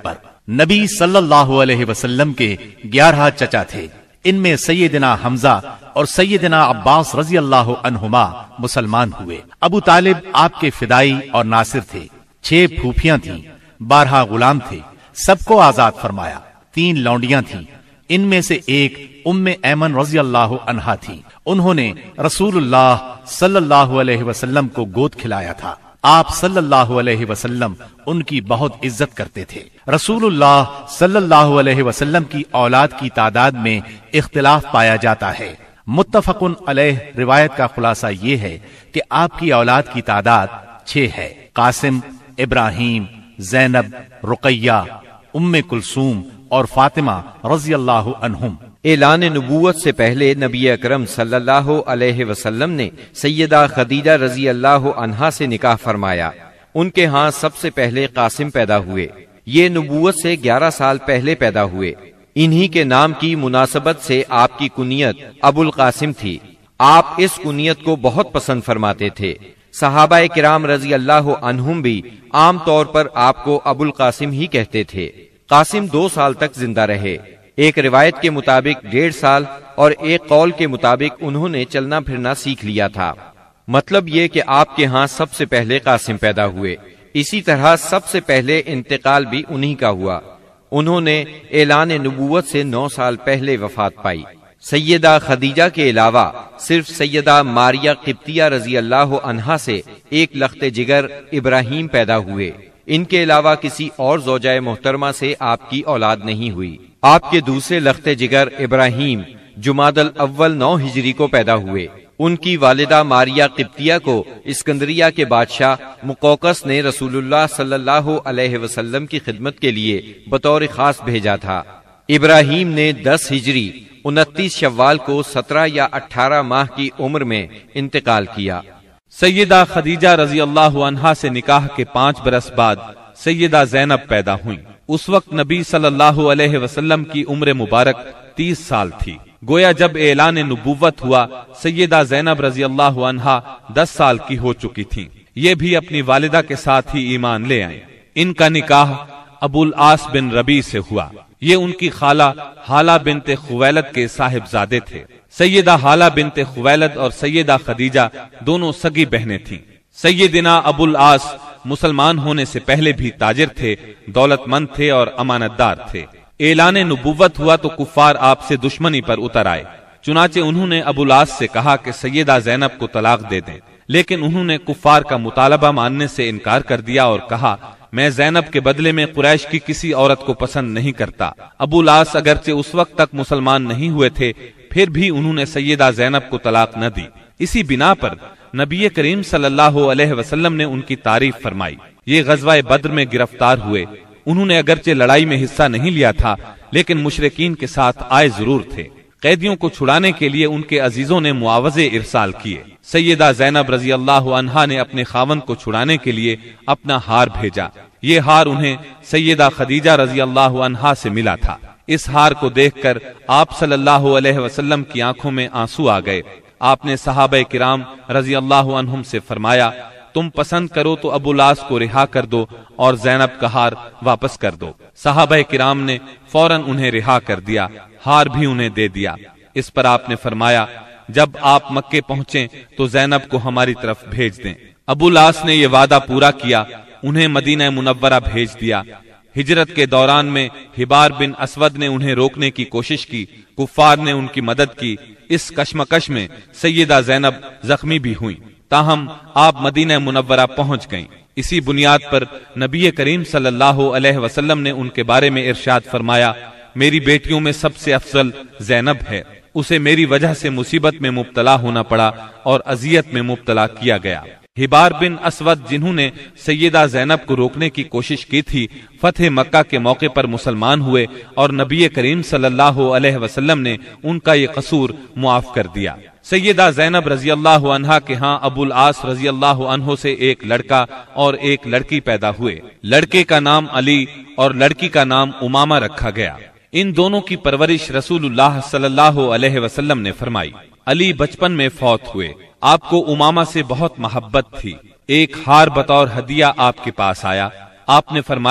نبی صلی اللہ علیہ وسلم کے گیارہ چچا تھے، ان میں سیدنا حمزہ اور سیدنا عباس رضی اللہ عنہما مسلمان ہوئے۔ ابو طالب آپ کے فدائی اور ناصر تھے۔ چھ پھوپھیاں تھیں، بارہ غلام تھے، سب کو آزاد فرمایا۔ تین لونڈیاں تھیں، ان میں سے ایک ام ایمن رضی اللہ عنہا تھی، انہوں نے رسول اللہ صلی اللہ علیہ وسلم کو گود کھلایا تھا۔ آپ صلی اللہ علیہ وسلم ان کی بہت عزت کرتے تھے۔ رسول اللہ صلی اللہ علیہ وسلم کی اولاد کی تعداد میں اختلاف پایا جاتا ہے۔ متفق علیہ روایت کا خلاصہ یہ ہے کہ آپ کی اولاد کی تعداد چھ ہے۔ قاسم، ابراہیم، زینب، رقیہ، ام کلثوم اور فاطمہ رضی اللہ عنہم۔ اعلان نبوت سے پہلے نبی اکرم صلی اللہ علیہ وسلم نے سیدہ خدیجہ رضی اللہ عنہا سے نکاح فرمایا۔ ان کے ہاں سب سے پہلے قاسم پیدا ہوئے، یہ نبوت سے گیارہ سال پہلے پیدا ہوئے۔ انہی کے نام کی مناسبت سے آپ کی کنیت ابو القاسم تھی۔ آپ اس کنیت کو بہت پسند فرماتے تھے۔ صحابہ کرام رضی اللہ عنہم بھی عام طور پر آپ کو ابو القاسم ہی کہتے تھے۔ قاسم دو سال تک زندہ رہے، ایک روایت کے مطابق ڈیڑھ سال اور ایک قول کے مطابق انہوں نے چلنا پھرنا سیکھ لیا تھا۔ مطلب یہ کہ آپ کے ہاں سب سے پہلے قاسم پیدا ہوئے، اسی طرح سب سے پہلے انتقال بھی انہی کا ہوا۔ انہوں نے اعلان نبوت سے نو سال پہلے وفات پائی۔ سیدہ خدیجہ کے علاوہ صرف سیدہ ماریہ قبطیہ رضی اللہ عنہا سے ایک لخت جگر ابراہیم پیدا ہوئے۔ ان کے علاوہ کسی اور زوجہ محترمہ سے آپ کی اولاد نہیں ہوئی۔ آپ کے دوسرے لخت جگر ابراہیم جمادی الاول نو ہجری کو پیدا ہوئے۔ ان کی والدہ ماریہ قبطیہ کو اسکندریہ کے بادشاہ مقوقس نے رسول اللہ صلی اللہ علیہ وسلم کی خدمت کے لیے بطور خاص بھیجا تھا۔ ابراہیم نے دس ہجری انتیس شوال کو سترہ یا اٹھارہ ماہ کی عمر میں انتقال کیا۔ سیدہ خدیجہ رضی اللہ عنہا سے نکاح کے پانچ برس بعد سیدہ زینب پیدا ہوئیں۔ اس وقت نبی صلی اللہ علیہ وسلم کی عمر مبارک تیس سال تھی۔ گویا جب اعلان نبوت ہوا سیدہ زینب رضی اللہ عنہا دس سال کی ہو چکی تھیں۔ یہ بھی اپنی والدہ کے ساتھ ہی ایمان لے آئیں۔ ان کا نکاح ابو العاص بن ربیع سے ہوا۔ یہ ان کی خالہ حالہ بنت خویلد کے صاحبزادے تھے۔ سیدہ حالہ بنت خویلد اور سیدہ خدیجہ دونوں سگی بہنیں تھیں۔ سیدنا ابو العاص مسلمان ہونے سے پہلے بھی تاجر تھے، دولت مند تھے اور امانت دار تھے۔ اعلان نبوت ہوا تو کفار آپ سے دشمنی پر اتر آئے، چنانچہ انہوں نے ابو العاص سے کہا کہ سیدہ زینب کو طلاق دے دیں، لیکن انہوں نے کفار کا مطالبہ ماننے سے انکار کر دیا اور کہا میں زینب کے بدلے میں قریش کی کسی عورت کو پسند نہیں کرتا۔ ابو العاص اگرچہ اس وقت تک مسلمان نہیں ہوئے تھے، پھر بھی انہوں نے سیدہ زینب کو طلاق نہ دی۔ اسی بنا پر نبی کریم صلی اللہ علیہ وسلم نے ان کی تعریف فرمائی۔ یہ غزوہ بدر میں گرفتار ہوئے۔ انہوں نے اگرچہ لڑائی میں حصہ نہیں لیا تھا، لیکن مشرکین کے ساتھ آئے ضرور تھے۔ قیدیوں کو چھڑانے کے لیے ان کے عزیزوں نے معاوضے ارسال کیے۔ سیدہ زینب رضی اللہ عنہا نے اپنے خاوند کو چھڑانے کے لیے اپنا ہار بھیجا۔ یہ ہار انہیں سیدہ خدیجہ رضی اللہ عنہا سے ملا تھا۔ اس ہار کو دیکھ کر آپ صلی اللہ علیہ وسلم کی آنکھوں میں آنسو آ گئے۔ آپ نے صحابہ کرام رضی اللہ عنہم سے فرمایا تم پسند کرو تو ابو العاص کو رہا کر دو اور زینب کا ہار واپس کر دو۔ صحابہ کرام نے فوراً انہیں رہا کر دیا، ہار بھی انہیں دے دیا۔ اس پر آپ نے فرمایا جب آپ مکے پہنچیں تو زینب کو ہماری طرف بھیج دیں۔ ابو العاص نے یہ وعدہ پورا کیا، انہیں مدینہ منورہ بھیج دیا۔ ہجرت کے دوران میں حبار بن اسود نے انہیں روکنے کی کوشش کی، کفار نے ان کی مدد کی۔ اس کشمکش میں سیدہ زینب زخمی بھی ہوئیں، تاہم آپ مدینہ منورہ پہنچ گئیں۔ اسی بنیاد پر نبی کریم صلی اللہ علیہ وسلم نے ان کے بارے میں ارشاد فرمایا میری بیٹیوں میں سب سے افضل زینب ہے، اسے میری وجہ سے مصیبت میں مبتلا ہونا پڑا اور اذیت میں مبتلا کیا گیا۔ حبار بن اسود جنہوں نے سیدہ زینب کو روکنے کی کوشش کی تھی، فتح مکہ کے موقع پر مسلمان ہوئے اور نبی کریم صلی اللہ علیہ وسلم نے ان کا یہ قصور معاف کر دیا۔ سیدہ زینب رضی اللہ عنہا کے ہاں ابو العاص رضی اللہ عنہ سے ایک لڑکا اور ایک لڑکی پیدا ہوئے۔ لڑکے کا نام علی اور لڑکی کا نام امامہ رکھا گیا۔ ان دونوں کی پرورش رسول اللہ صلی اللہ علیہ وسلم نے فرمائی۔ علی بچپن میں فوت ہوئے۔ آپ کو امامہ سے بہت محبت تھی۔ ایک ہار بطور ہدیہ آپ کے پاس آیا۔ آپ نے فرمایا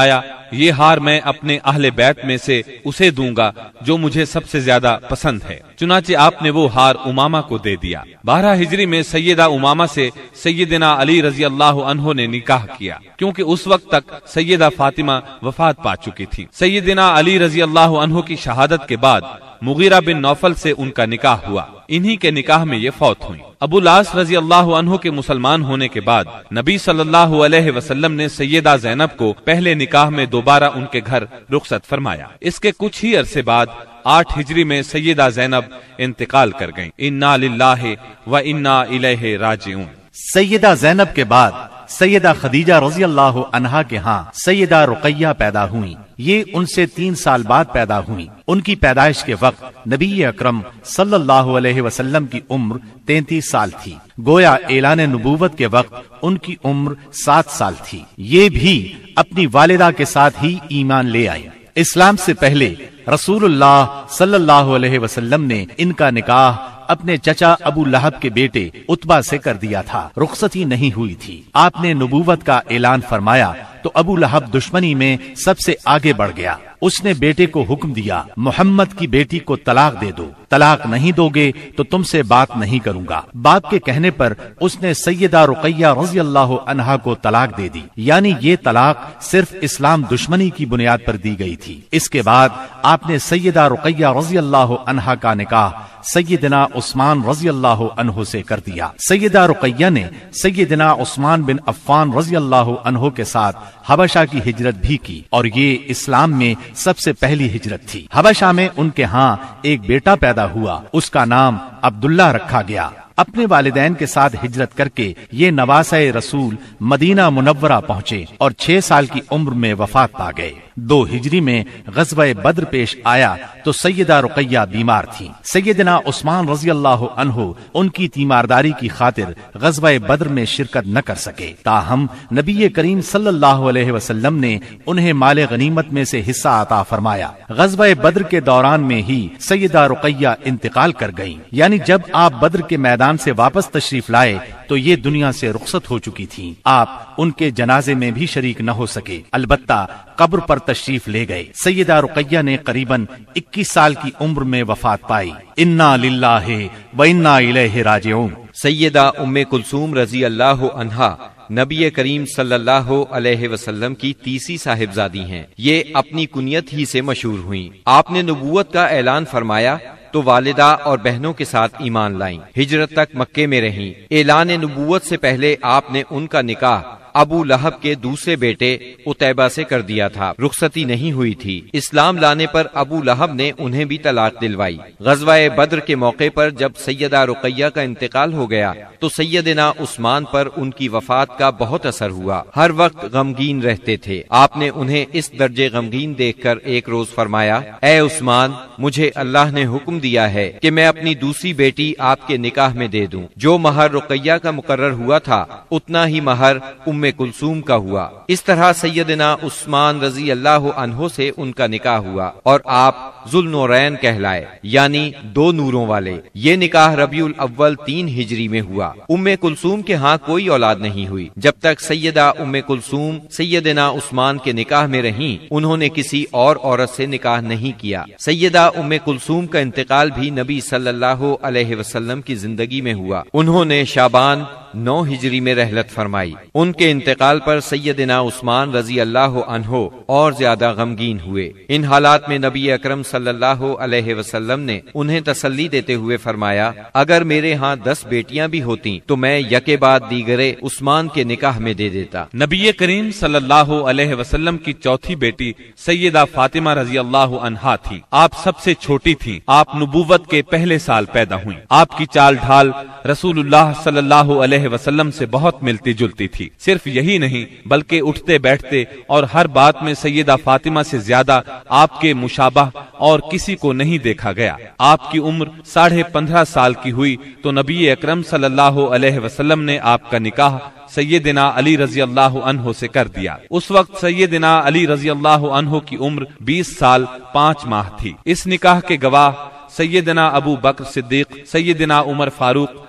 یہ ہار میں اپنے اہل بیت میں سے اسے دوں گا جو مجھے سب سے زیادہ پسند ہے۔ چنانچہ آپ نے وہ ہار امامہ کو دے دیا۔ بارہ ہجری میں سیدہ امامہ سے سیدنا علی رضی اللہ عنہ نے نکاح کیا، کیونکہ اس وقت تک سیدہ فاطمہ وفات پا چکی تھی۔ سیدنا علی رضی اللہ عنہ کی شہادت کے بعد مغیرہ بن نوفل سے ان کا نکاح ہوا، انہی کے نکاح میں یہ فوت ہوئی۔ ابو العاص رضی اللہ عنہ کے مسلمان ہونے کے بعد نبی صلی اللہ علیہ وسلم نے سیدہ زینب کو پہلے نکاح میں دوبارہ ان کے گھر رخصت فرمایا۔ اس کے کچھ ہی عرصے بعد آٹھ ہجری میں سیدہ زینب انتقال کر گئیں۔ انا للہ و انا الیہ راجعون۔ سیدہ زینب کے بعد سیدہ خدیجہ رضی اللہ عنہا کے ہاں سیدہ رقیہ پیدا ہوئیں۔ یہ ان سے تین سال بعد پیدا ہوئیں۔ ان کی پیدائش کے وقت نبی اکرم صلی اللہ علیہ وسلم کی عمر تینتیس سال تھی، گویا اعلان نبوت کے وقت ان کی عمر سات سال تھی۔ یہ بھی اپنی والدہ کے ساتھ ہی ایمان لے آئیں۔ اسلام سے پہلے رسول اللہ صلی اللہ علیہ وسلم نے ان کا نکاح اپنے چچا ابو لہب کے بیٹے عتبہ سے کر دیا تھا، رخصتی نہیں ہوئی تھی۔ آپ نے نبوت کا اعلان فرمایا تو ابو لہب دشمنی میں سب سے آگے بڑھ گیا۔ اس نے بیٹے کو حکم دیا، محمد کی بیٹی کو طلاق دے دو، طلاق نہیں دو گے تو تم سے بات نہیں کروں گا۔ باپ کے کہنے پر اس نے سیدہ رقیہ رضی اللہ عنہا کو طلاق دے دی، یعنی یہ طلاق صرف اسلام دشمنی کی بنیاد پر دی گئی تھی۔ اس کے بعد آپ نے سیدہ رقیہ رضی اللہ عنہا کا نکاح سیدنا عثمان رضی اللہ عنہ سے کر دیا۔ سیدہ رقیہ نے سیدنا عثمان بن عفان رضی اللہ عنہ کے ساتھ حبشہ کی ہجرت بھی کی، اور یہ اسلام میں سب سے پہلی ہجرت تھی۔ حبشہ میں ان کے ہاں ایک بیٹا پیدا ہوا، اس کا نام عبداللہ رکھا گیا۔ اپنے والدین کے ساتھ ہجرت کر کے یہ نواسہ رسول مدینہ منورہ پہنچے اور چھ سال کی عمر میں وفات پا گئے۔ دو ہجری میں غزوہ بدر پیش آیا تو سیدہ رقیہ بیمار تھی۔ سیدنا عثمان رضی اللہ عنہ ان کی تیمارداری کی خاطر غزوہ بدر میں شرکت نہ کر سکے، تاہم نبی کریم صلی اللہ علیہ وسلم نے انہیں مال غنیمت میں سے حصہ عطا فرمایا۔ غزوہ بدر کے دوران میں ہی سیدہ رقیہ انتقال کر گئیں، یعنی جب آپ بدر کے میدان سے واپس تشریف لائے تو یہ دنیا سے رخصت ہو چکی تھیں۔ آپ ان کے جنازے میں بھی شریک نہ ہو سکے، البتہ قبر پر تشریف لے گئے۔ سیدہ رقیہ نے قریباً اکیس سال کی عمر میں وفات پائی۔ انا للہ و انا الیہ راجعون۔ سیدہ ام کلثوم رضی اللہ عنہا نبی کریم صلی اللہ علیہ وسلم کی تیسری صاحبزادی ہیں۔ یہ اپنی کنیت ہی سے مشہور ہوئیں۔ آپ نے نبوت کا اعلان فرمایا تو والدہ اور بہنوں کے ساتھ ایمان لائیں، ہجرت تک مکے میں رہیں۔ اعلان نبوت سے پہلے آپ نے ان کا نکاح ابو لہب کے دوسرے بیٹے عتیبہ سے کر دیا تھا، رخصتی نہیں ہوئی تھی۔ اسلام لانے پر ابو لہب نے انہیں بھی طلاق دلوائی۔ غزوہ بدر کے موقع پر جب سیدہ رقیہ کا انتقال ہو گیا تو سیدنا عثمان پر ان کی وفات کا بہت اثر ہوا، ہر وقت غمگین رہتے تھے۔ آپ نے انہیں اس درجے غمگین دیکھ کر ایک روز فرمایا، اے عثمان، مجھے اللہ نے حکم دیا ہے کہ میں اپنی دوسری بیٹی آپ کے نکاح میں دے دوں۔ جو مہر رقیہ کا مقرر ہوا تھا اتنا ہی مہر ام کلثوم کا ہوا۔ اس طرح سیدنا عثمان رضی اللہ عنہ سے ان کا نکاح ہوا اور آپ ذوالنورین کہلائے، یعنی دو نوروں والے۔ یہ نکاح ربیع الاول تین ہجری میں ہوا۔ ام کلثوم کے ہاں کوئی اولاد نہیں ہوئی۔ جب تک سیدہ ام کلثوم سیدنا عثمان کے نکاح میں رہیں، انہوں نے کسی اور عورت سے نکاح نہیں کیا۔ سیدہ ام کلثوم کا انتقال بھی نبی صلی اللہ علیہ وسلم کی زندگی میں ہوا۔ انہوں نے شعبان نو ہجری میں رحلت فرمائی۔ ان کے انتقال پر سیدنا عثمان رضی اللہ عنہ اور زیادہ غمگین ہوئے۔ ان حالات میں نبی اکرم صلی اللہ علیہ وسلم نے انہیں تسلی دیتے ہوئے فرمایا، اگر میرے ہاں دس بیٹیاں بھی ہوتیں تو میں یکے بعد دیگرے عثمان کے نکاح میں دے دیتا۔ نبی کریم صلی اللہ علیہ وسلم کی چوتھی بیٹی سیدہ فاطمہ رضی اللہ عنہا تھی۔ آپ سب سے چھوٹی تھیں۔ آپ نبوت کے پہلے سال پیدا ہوئیں۔ آپ کی چال ڈھال رسول اللہ صلی اللہ علیہ وسلم سے بہت ملتی جلتی تھی۔ صرف یہی نہیں بلکہ اٹھتے بیٹھتے اور ہر بات میں سیدہ فاطمہ سے زیادہ آپ کے مشابہ اور کسی کو نہیں دیکھا گیا۔ آپ کی عمر ساڑھے پندرہ سال کی ہوئی تو نبی اکرم صلی اللہ علیہ وسلم نے آپ کا نکاح سیدنا علی رضی اللہ عنہ سے کر دیا۔ اس وقت سیدنا علی رضی اللہ عنہ کی عمر بیس سال پانچ ماہ تھی۔ اس نکاح کے گواہ سیدنا ابو بکر صدیق، سیدنا عمر فاروق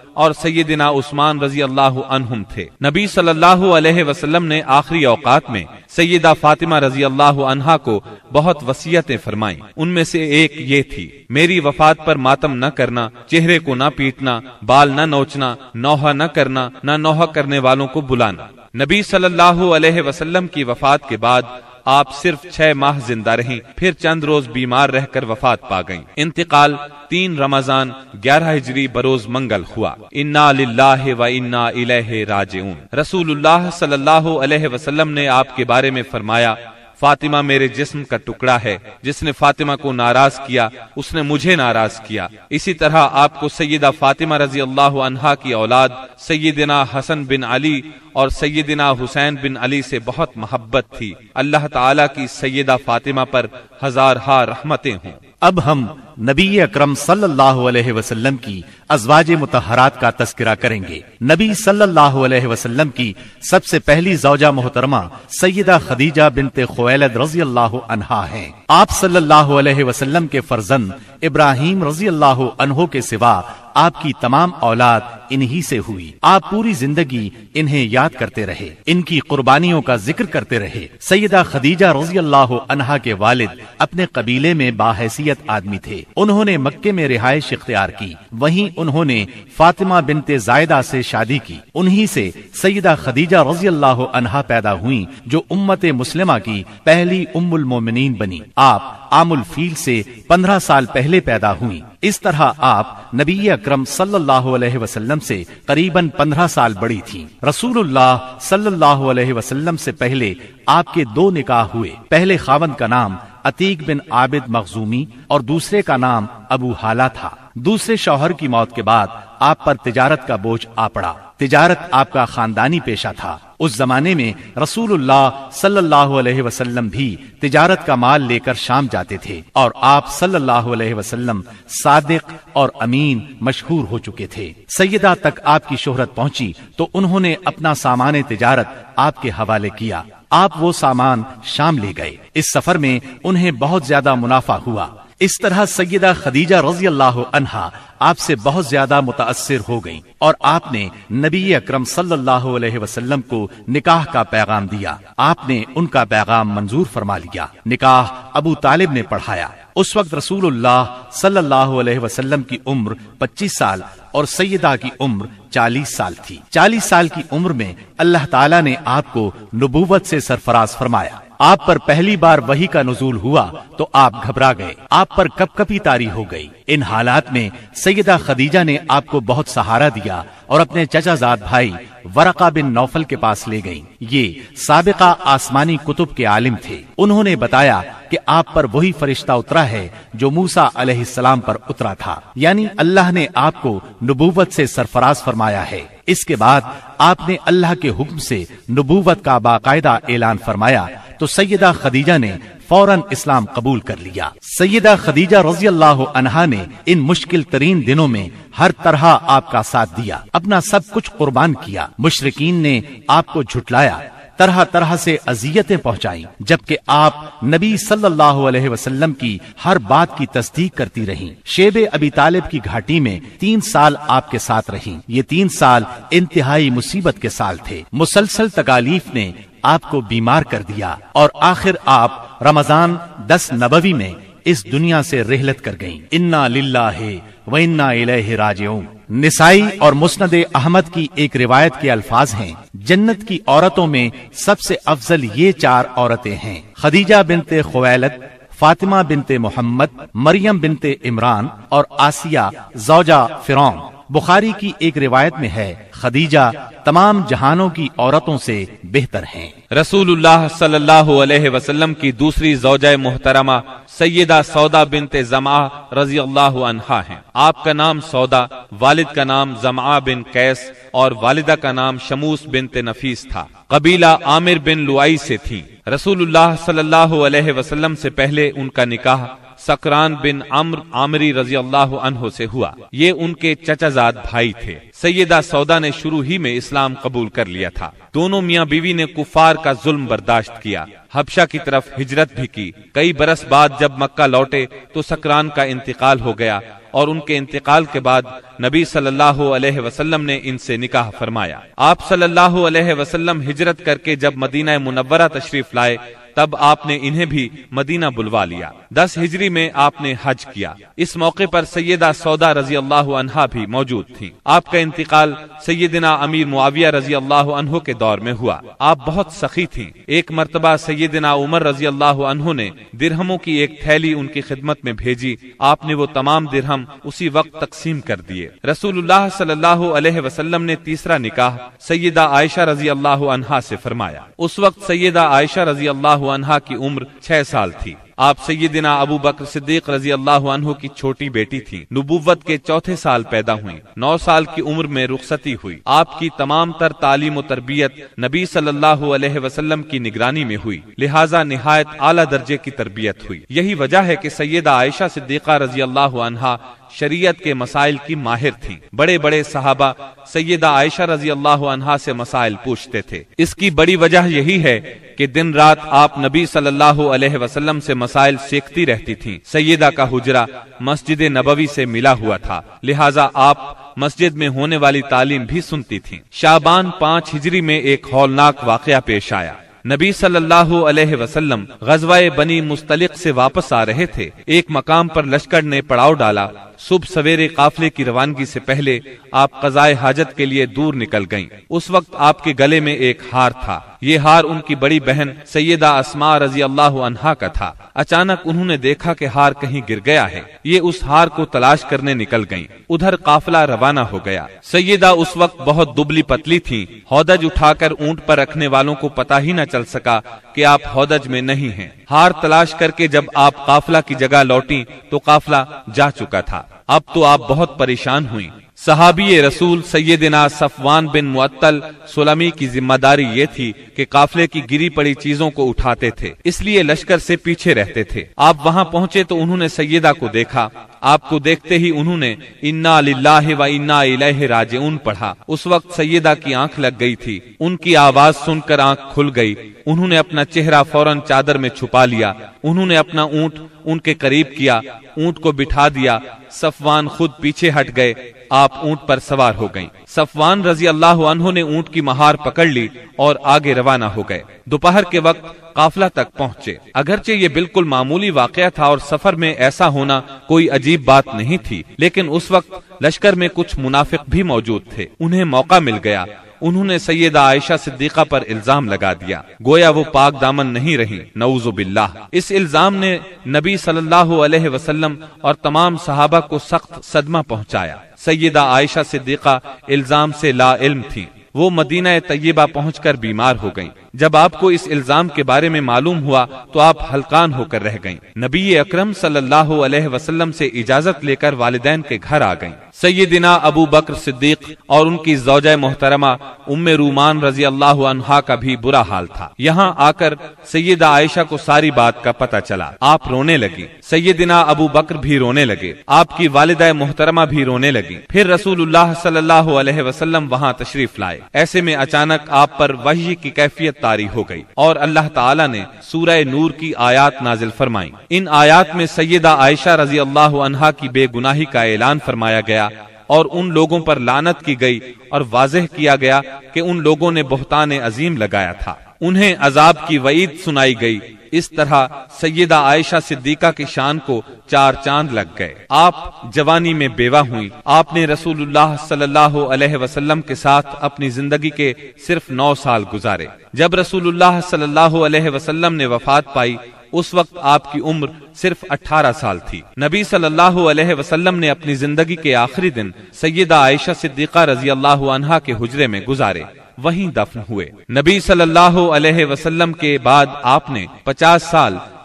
اور سیدنا عثمان رضی اللہ عنہم تھے۔ نبی صلی اللہ علیہ وسلم نے آخری اوقات میں سیدہ فاطمہ رضی اللہ عنہا کو بہت وصیتیں فرمائیں۔ ان میں سے ایک یہ تھی، میری وفات پر ماتم نہ کرنا، چہرے کو نہ پیٹنا، بال نہ نوچنا، نوحہ نہ کرنا، نہ نوحہ کرنے والوں کو بلانا۔ نبی صلی اللہ علیہ وسلم کی وفات کے بعد آپ صرف چھ ماہ زندہ رہیں، پھر چند روز بیمار رہ کر وفات پا گئیں۔ انتقال تین رمضان گیارہ ہجری بروز منگل ہوا۔ انا للہ و انا الیہ راجعون۔ رسول اللہ صلی اللہ علیہ وسلم نے آپ کے بارے میں فرمایا، فاطمہ میرے جسم کا ٹکڑا ہے، جس نے فاطمہ کو ناراض کیا اس نے مجھے ناراض کیا۔ اسی طرح آپ کو سیدہ فاطمہ رضی اللہ عنہا کی اولاد سیدنا حسن بن علی اور سیدنا حسین بن علی سے بہت محبت تھی۔ اللہ تعالیٰ کی سیدہ فاطمہ پر ہزارہا رحمتیں ہوں۔ اب ہم نبی اکرم صلی اللہ علیہ وسلم کی ازواج مطہرات کا تذکرہ کریں گے۔ نبی صلی اللہ علیہ وسلم کی سب سے پہلی زوجہ محترمہ سیدہ خدیجہ بنت خویلد رضی اللہ عنہا ہیں۔ آپ صلی اللہ علیہ وسلم کے فرزند ابراہیم رضی اللہ عنہ کے سوا آپ کی تمام اولاد انہی سے ہوئی۔ آپ پوری زندگی انہیں یاد کرتے رہے، ان کی قربانیوں کا ذکر کرتے رہے۔ سیدہ خدیجہ رضی اللہ عنہا کے والد اپنے قبیلے میں باحیثیت آدمی تھے۔ انہوں نے مکے میں رہائش اختیار کی، وہیں انہوں نے فاطمہ بنت زائدہ سے شادی کی۔ انہی سے سیدہ خدیجہ رضی اللہ عنہا پیدا ہوئیں، جو امت مسلمہ کی پہلی ام المومنین بنی۔ آپ عام الفیل سے پندرہ سال پہلے پیدا ہوئیں۔ اس طرح آپ نبی اکرم صلی اللہ علیہ وسلم سے قریباً پندرہ سال بڑی تھیں۔ رسول اللہ صلی اللہ علیہ وسلم سے پہلے آپ کے دو نکاح ہوئے۔ پہلے خاوند کا نام عتیق بن عابد مخزومی اور دوسرے کا نام ابو حالہ تھا۔ دوسرے شوہر کی موت کے بعد آپ پر تجارت کا بوجھ آ پڑا۔ تجارت آپ کا خاندانی پیشہ تھا۔ اس زمانے میں رسول اللہ صلی اللہ علیہ وسلم بھی تجارت کا مال لے کر شام جاتے تھے، اور آپ صلی اللہ علیہ وسلم صادق اور امین مشہور ہو چکے تھے۔ سیدہ تک آپ کی شہرت پہنچی تو انہوں نے اپنا سامان تجارت آپ کے حوالے کیا۔ آپ وہ سامان شام لے گئے۔ اس سفر میں انہیں بہت زیادہ منافع ہوا۔ اس طرح سیدہ خدیجہ رضی اللہ عنہا آپ سے بہت زیادہ متاثر ہو گئیں، اور آپ نے نبی اکرم صلی اللہ علیہ وسلم کو نکاح کا پیغام دیا۔ آپ نے ان کا پیغام منظور فرما لیا۔ نکاح ابو طالب نے پڑھایا۔ اس وقت رسول اللہ صلی اللہ علیہ وسلم کی عمر پچیس سال اور سیدہ کی عمر چالیس سال تھی۔ چالیس سال کی عمر میں اللہ تعالیٰ نے آپ کو نبوت سے سرفراز فرمایا۔ آپ پر پہلی بار وحی کا نزول ہوا تو آپ گھبرا گئے، آپ پر کپ کپی طاری ہو گئی۔ ان حالات میں سیدہ خدیجہ نے آپ کو بہت سہارا دیا اور اپنے چچا زاد بھائی ورقہ بن نوفل کے پاس لے گئیں۔ یہ سابقہ آسمانی کتب کے عالم تھے۔ انہوں نے بتایا کہ آپ پر وہی فرشتہ اترا ہے جو موسیٰ علیہ السلام پر اترا تھا، یعنی اللہ نے آپ کو نبوت سے سرفراز فرمایا ہے۔ اس کے بعد آپ نے اللہ کے حکم سے نبوت کا باقاعدہ اعلان فرمایا تو سیدہ خدیجہ نے فوراً اسلام قبول کر لیا۔ سیدہ خدیجہ رضی اللہ عنہا نے ان مشکل ترین دنوں میں ہر طرح آپ کا ساتھ دیا، اپنا سب کچھ قربان کیا۔ مشرکین نے آپ کو جھٹلایا، طرح طرح سے اذیتیں پہنچائیں، جبکہ آپ نبی صلی اللہ علیہ وسلم کی ہر بات کی تصدیق کرتی رہیں۔ شیب ابی طالب کی گھاٹی میں تین سال آپ کے ساتھ رہیں۔ یہ تین سال انتہائی مصیبت کے سال تھے۔ مسلسل تکالیف نے آپ کو بیمار کر دیا، اور آخر آپ رمضان دس نبوی میں اس دنیا سے رحلت کر گئیں۔ انا للہ و انا الیہ راجعون۔ نسائی اور مسند احمد کی ایک روایت کے الفاظ ہیں، جنت کی عورتوں میں سب سے افضل یہ چار عورتیں ہیں: خدیجہ بنت خویلد، فاطمہ بنت محمد، مریم بنت عمران اور آسیہ زوجہ فرعون۔ بخاری کی ایک روایت میں ہے، خدیجہ تمام جہانوں کی عورتوں سے بہتر ہیں۔ رسول اللہ صلی اللہ علیہ وسلم کی دوسری زوجہ محترمہ سیدہ سودا بنت زمعہ رضی اللہ عنہا ہیں۔ آپ کا نام سودا، والد کا نام زمعہ بن قیس اور والدہ کا نام شموس بنت نفیس تھا۔ قبیلہ عامر بن لوائی سے تھی۔ رسول اللہ صلی اللہ علیہ وسلم سے پہلے ان کا نکاح سکران بن عمر عامری رضی اللہ عنہ سے ہوا۔ یہ ان کے چچا زاد بھائی تھے۔ سیدہ سودا نے شروع ہی میں اسلام قبول کر لیا تھا۔ دونوں میاں بیوی نے کفار کا ظلم برداشت کیا، حبشہ کی طرف ہجرت بھی کی۔ کئی برس بعد جب مکہ لوٹے تو سکران کا انتقال ہو گیا، اور ان کے انتقال کے بعد نبی صلی اللہ علیہ وسلم نے ان سے نکاح فرمایا۔ آپ صلی اللہ علیہ وسلم ہجرت کر کے جب مدینہ منورہ تشریف لائے تب آپ نے انہیں بھی مدینہ بلوا لیا۔ دس ہجری میں آپ نے حج کیا۔ اس موقع پر سیدہ سودا رضی اللہ عنہا بھی موجود تھیں۔ آپ کا انتقال سیدنا امیر معاویہ رضی اللہ عنہ کے دور میں ہوا۔ آپ بہت سخی تھیں۔ ایک مرتبہ سیدنا عمر رضی اللہ عنہ نے درہموں کی ایک تھیلی ان کی خدمت میں بھیجی۔ آپ نے وہ تمام درہم اسی وقت تقسیم کر دیے۔ رسول اللہ صلی اللہ علیہ وسلم نے تیسرا نکاح سیدہ عائشہ رضی اللہ عنہا سے فرمایا۔ اس وقت سیدہ عائشہ رضی اللہ عنہا کی عمر چھ سال تھی۔ آپ سیدنا ابو بکر صدیق رضی اللہ عنہ کی چھوٹی بیٹی تھی۔ نبوت کے چوتھے سال پیدا ہوئی۔ نو سال کی عمر میں رخصتی ہوئی۔ آپ کی تمام تر تعلیم و تربیت نبی صلی اللہ علیہ وسلم کی نگرانی میں ہوئی، لہٰذا نہایت اعلیٰ درجے کی تربیت ہوئی۔ یہی وجہ ہے کہ سیدہ عائشہ صدیقہ رضی اللہ عنہا شریعت کے مسائل کی ماہر تھیں۔ بڑے بڑے صحابہ سیدہ عائشہ رضی اللہ عنہا سے مسائل پوچھتے تھے۔ اس کی بڑی وجہ یہی ہے کہ دن رات آپ نبی صلی اللہ علیہ وسلم سے مسائل سیکھتی رہتی تھیں۔ سیدہ کا حجرہ مسجد نبوی سے ملا ہوا تھا، لہٰذا آپ مسجد میں ہونے والی تعلیم بھی سنتی تھیں۔ شعبان پانچ ہجری میں ایک ہولناک واقعہ پیش آیا۔ نبی صلی اللہ علیہ وسلم غزوہ بنی مستلق سے واپس آ رہے تھے۔ ایک مقام پر لشکر نے پڑاؤ ڈالا۔ صبح سویرے قافلے کی روانگی سے پہلے آپ قضائے حاجت کے لیے دور نکل گئیں۔ اس وقت آپ کے گلے میں ایک ہار تھا۔ یہ ہار ان کی بڑی بہن سیدہ اسماء رضی اللہ عنہا کا تھا۔ اچانک انہوں نے دیکھا کہ ہار کہیں گر گیا ہے۔ یہ اس ہار کو تلاش کرنے نکل گئیں۔ ادھر قافلہ روانہ ہو گیا۔ سیدہ اس وقت بہت دبلی پتلی تھیں۔ ہودج اٹھا کر اونٹ پر رکھنے والوں کو پتہ ہی نہ چل سکا کہ آپ ہودج میں نہیں ہیں۔ ہار تلاش کر کے جب آپ قافلہ کی جگہ لوٹی تو قافلہ جا چکا تھا۔ اب تو آپ بہت پریشان ہوئیں۔ صحابی رسول سیدنا صفوان بن معطل سلمی کی ذمہ داری یہ تھی کہ قافلے کی گری پڑی چیزوں کو اٹھاتے تھے، اس لیے لشکر سے پیچھے رہتے تھے۔ آپ وہاں پہنچے تو انہوں نے سیدہ کو دیکھا۔ آپ کو دیکھتے ہی انہوں نے انا للہ و انا الیہ راجعون پڑھا۔ اس وقت سیدہ کی آنکھ لگ گئی تھی۔ ان کی آواز سن کر آنکھ کھل گئی۔ انہوں نے اپنا چہرہ فوراً چادر میں چھپا لیا۔ انہوں نے اپنا اونٹ ان کے قریب کیا، اونٹ کو بٹھا دیا۔ صفوان خود پیچھے ہٹ گئے۔ آپ اونٹ پر سوار ہو گئیں۔ صفوان رضی اللہ عنہ نے اونٹ کی مہار پکڑ لی اور آگے روانہ ہو گئے۔ دوپہر کے وقت قافلہ تک پہنچے۔ اگرچہ یہ بالکل معمولی واقعہ تھا اور سفر میں ایسا ہونا کوئی عجیب بات نہیں تھی، لیکن اس وقت لشکر میں کچھ منافق بھی موجود تھے۔ انہیں موقع مل گیا۔ انہوں نے سیدہ عائشہ صدیقہ پر الزام لگا دیا، گویا وہ پاک دامن نہیں رہی، نعوذ باللہ۔ اس الزام نے نبی صلی اللہ علیہ وسلم اور تمام صحابہ کو سخت صدمہ پہنچایا۔ سیدہ عائشہ صدیقہ الزام سے لا علم تھی۔ وہ مدینہ طیبہ پہنچ کر بیمار ہو گئیں۔ جب آپ کو اس الزام کے بارے میں معلوم ہوا تو آپ ہلکان ہو کر رہ گئیں۔ نبی اکرم صلی اللہ علیہ وسلم سے اجازت لے کر والدین کے گھر آ گئیں۔ سیدنا ابو بکر صدیق اور ان کی زوجہ محترمہ ام رومان رضی اللہ عنہا کا بھی برا حال تھا۔ یہاں آ کر سیدہ عائشہ کو ساری بات کا پتہ چلا۔ آپ رونے لگی۔ سیدنا ابو بکر بھی رونے لگے۔ آپ کی والدہ محترمہ بھی رونے لگی۔ پھر رسول اللہ صلی اللہ علیہ وسلم وہاں تشریف لائے۔ ایسے میں اچانک آپ پر وحی کی کیفیت طاری ہو گئی اور اللہ تعالی نے سورہ نور کی آیات نازل فرمائیں۔ ان آیات میں سیدہ عائشہ رضی اللہ عنہا کی بے گناہی کا اعلان فرمایا گیا اور ان لوگوں پر لعنت کی گئی اور واضح کیا گیا کہ ان لوگوں نے بہتان عظیم لگایا تھا۔ انہیں عذاب کی وعید سنائی گئی۔ اس طرح سیدہ عائشہ صدیقہ کی شان کو چار چاند لگ گئے۔ آپ جوانی میں بیوہ ہوئی۔ آپ نے رسول اللہ صلی اللہ علیہ وسلم کے ساتھ اپنی زندگی کے صرف نو سال گزارے۔ جب رسول اللہ صلی اللہ علیہ وسلم نے وفات پائی اس وقت آپ کی عمر صرف اٹھارہ سال تھی۔ نبی صلی اللہ علیہ وسلم نے اپنی زندگی کے آخری دن سیدہ عائشہ صدیقہ رضی اللہ عنہا کے حجرے میں گزارے، وہیں دفن ہوئے۔ نبی صلی اللہ علیہ وسلم کے بعد آپ نے پچاس سال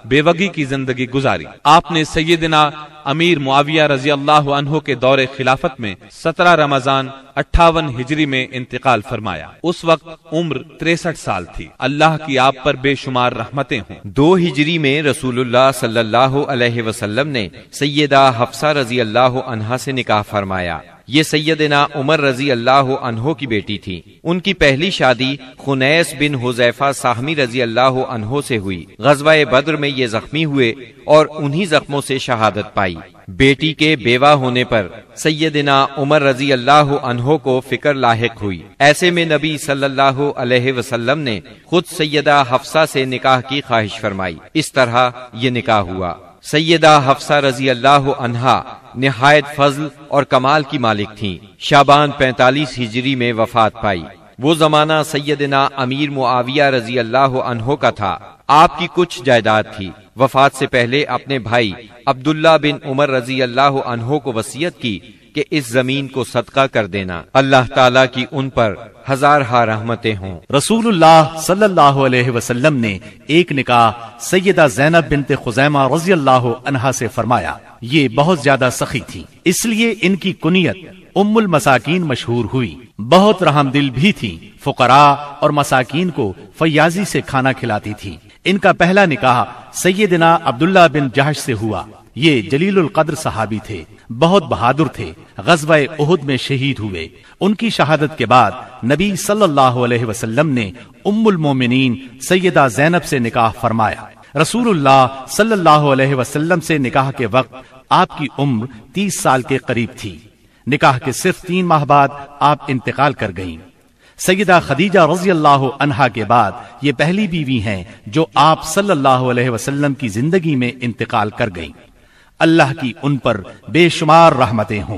بیوگی کی زندگی گزاری۔ آپ نے سیدنا امیر معاویہ رضی اللہ عنہ کے دور خلافت میں سترہ رمضان اٹھاون ہجری میں انتقال فرمایا۔ اس وقت عمر تریسٹھ سال تھی۔ اللہ کی آپ پر بے شمار رحمتیں ہوں۔ دو ہجری میں رسول اللہ صلی اللہ علیہ وسلم نے سیدہ حفصہ رضی اللہ عنہا سے نکاح فرمایا۔ یہ سیدنا عمر رضی اللہ عنہ کی بیٹی تھی۔ ان کی پہلی شادی خنیس بن حذیفہ ساہمی رضی اللہ عنہ سے ہوئی۔ غزوہ بدر میں یہ زخمی ہوئے اور انہی زخموں سے شہادت پائی۔ بیٹی کے بیوہ ہونے پر سیدنا عمر رضی اللہ عنہ کو فکر لاحق ہوئی۔ ایسے میں نبی صلی اللہ علیہ وسلم نے خود سیدہ حفصہ سے نکاح کی خواہش فرمائی۔ اس طرح یہ نکاح ہوا۔ سیدہ حفصہ رضی اللہ عنہا نہایت فضل اور کمال کی مالک تھیں۔ شعبان پینتالیس ہجری میں وفات پائی۔ وہ زمانہ سیدنا امیر معاویہ رضی اللہ عنہ کا تھا۔ آپ کی کچھ جائیداد تھی۔ وفات سے پہلے اپنے بھائی عبداللہ بن عمر رضی اللہ عنہ کو وصیت کی کہ اس زمین کو صدقہ کر دینا۔ اللہ تعالیٰ کی ان پر ہزارہ رحمتیں ہوں۔ رسول اللہ صلی اللہ علیہ وسلم نے ایک نکاح سیدہ زینب بنت خزیمہ رضی اللہ عنہا سے فرمایا۔ یہ بہت زیادہ سخی تھی، اس لیے ان کی کنیت ام المساکین مشہور ہوئی۔ بہت رحم دل بھی تھی، فقراء اور مساکین کو فیاضی سے کھانا کھلاتی تھی۔ ان کا پہلا نکاح سیدنا عبداللہ بن جہش سے ہوا۔ یہ جلیل القدر صحابی تھے، بہت بہادر تھے، غزوہ احد میں شہید ہوئے۔ ان کی شہادت کے بعد نبی صلی اللہ علیہ وسلم نے ام المومنین سیدہ زینب سے نکاح فرمایا۔ رسول اللہ صلی اللہ علیہ وسلم سے نکاح کے وقت آپ کی عمر تیس سال کے قریب تھی۔ نکاح کے صرف تین ماہ بعد آپ انتقال کر گئیں۔ سیدہ خدیجہ رضی اللہ عنہا کے بعد یہ پہلی بیوی ہیں جو آپ صلی اللہ علیہ وسلم کی زندگی میں انتقال کر گئیں۔ اللہ کی ان پر بے شمار رحمتیں ہوں۔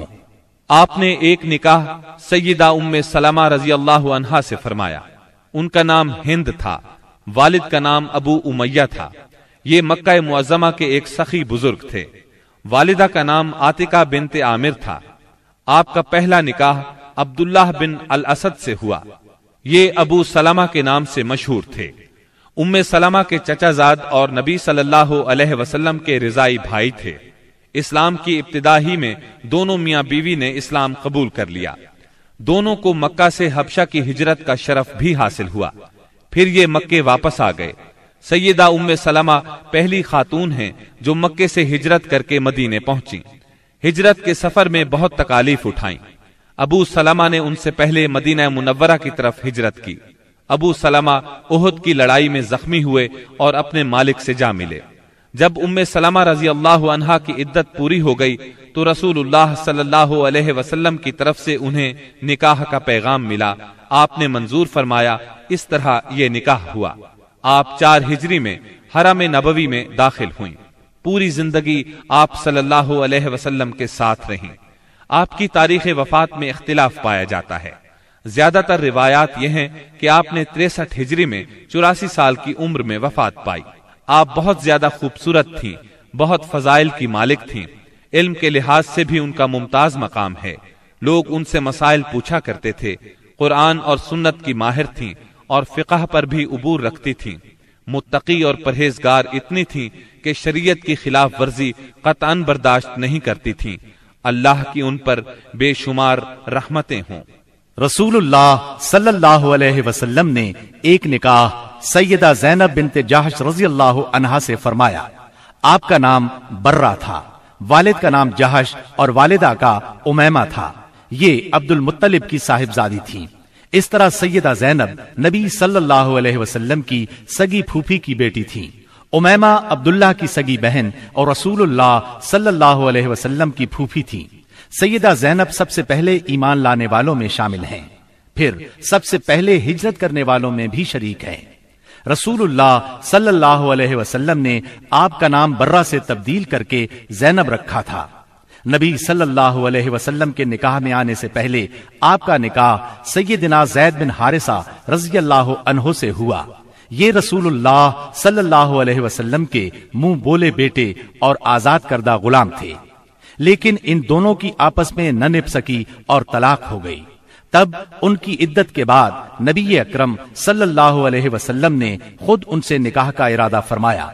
آپ نے ایک نکاح سیدہ ام سلمہ رضی اللہ عنہا سے فرمایا۔ ان کا نام ہند تھا، والد کا نام ابو امیہ تھا۔ یہ مکہ معظمہ کے ایک سخی بزرگ تھے۔ والدہ کا نام عاتقہ بنت عامر تھا۔ آپ کا پہلا نکاح عبداللہ بن الاسد سے ہوا۔ یہ ابو سلمہ کے نام سے مشہور تھے۔ ام سلمہ کے چچا زاد اور نبی صلی اللہ علیہ وسلم کے رضائی بھائی تھے۔ اسلام کی ابتدا ہی میں دونوں میاں بیوی نے اسلام قبول کر لیا۔ دونوں کو مکہ سے حبشہ کی ہجرت کا شرف بھی حاصل ہوا۔ پھر یہ مکے واپس آ گئے۔ سیدہ ام سلمہ پہلی خاتون ہیں جو مکے سے ہجرت کر کے مدینے پہنچی۔ ہجرت کے سفر میں بہت تکالیف اٹھائیں۔ ابو سلمہ نے ان سے پہلے مدینہ منورہ کی طرف ہجرت کی۔ ابو سلمہ احد کی لڑائی میں زخمی ہوئے اور اپنے مالک سے جا ملے۔ جب ام سلمہ رضی اللہ عنہا کی عدت پوری ہو گئی تو رسول اللہ صلی اللہ علیہ وسلم کی طرف سے انہیں نکاح کا پیغام ملا۔ آپ نے منظور فرمایا۔ اس طرح یہ نکاح ہوا۔ آپ چار ہجری میں حرم نبوی میں داخل ہوئیں۔ پوری زندگی آپ صلی اللہ علیہ وسلم کے ساتھ رہیں۔ آپ کی تاریخ وفات میں اختلاف پایا جاتا ہے۔ زیادہ تر روایات یہ ہیں کہ آپ نے تریسٹھ ہجری میں چوراسی سال کی عمر میں وفات پائی۔ آپ بہت زیادہ خوبصورت تھیں، بہت فضائل کی مالک تھیں۔ علم کے لحاظ سے بھی ان کا ممتاز مقام ہے۔ لوگ ان سے مسائل پوچھا کرتے تھے۔ قرآن اور سنت کی ماہر تھیں اور فقہ پر بھی عبور رکھتی تھیں۔ متقی اور پرہیزگار اتنی تھیں کہ شریعت کی خلاف ورزی قطعاً برداشت نہیں کرتی تھیں۔ اللہ کی ان پر بے شمار رحمتیں ہوں۔ رسول اللہ صلی اللہ علیہ وسلم نے ایک نکاح سیدہ زینب بنت جہش رضی اللہ عنہا سے فرمایا۔ آپ کا نام برہ تھا، والد کا نام جہش اور والدہ کا امیمہ تھا۔ یہ عبد المطلب کی صاحبزادی تھی۔ اس طرح سیدہ زینب نبی صلی اللہ علیہ وسلم کی سگی پھوپھی کی بیٹی تھی۔ امیمہ عبداللہ کی سگی بہن اور رسول اللہ صلی اللہ علیہ وسلم کی پھوپھی تھی۔ سیدہ زینب سب سے پہلے ایمان لانے والوں میں شامل ہیں، پھر سب سے پہلے ہجرت کرنے والوں میں بھی شریک ہیں۔ رسول اللہ صلی اللہ علیہ وسلم نے آپ کا نام برہ سے تبدیل کر کے زینب رکھا تھا۔ نبی صلی اللہ علیہ وسلم کے نکاح میں آنے سے پہلے آپ کا نکاح سیدنا زید بن حارثہ رضی اللہ عنہ سے ہوا۔ یہ رسول اللہ صلی اللہ علیہ وسلم کے منہ بولے بیٹے اور آزاد کردہ غلام تھے، لیکن ان دونوں کی آپس میں نہ نبھ سکی اور طلاق ہو گئی۔ تب ان کی عدت کے بعد نبی اکرم صلی اللہ علیہ وسلم نے خود ان سے نکاح کا ارادہ فرمایا۔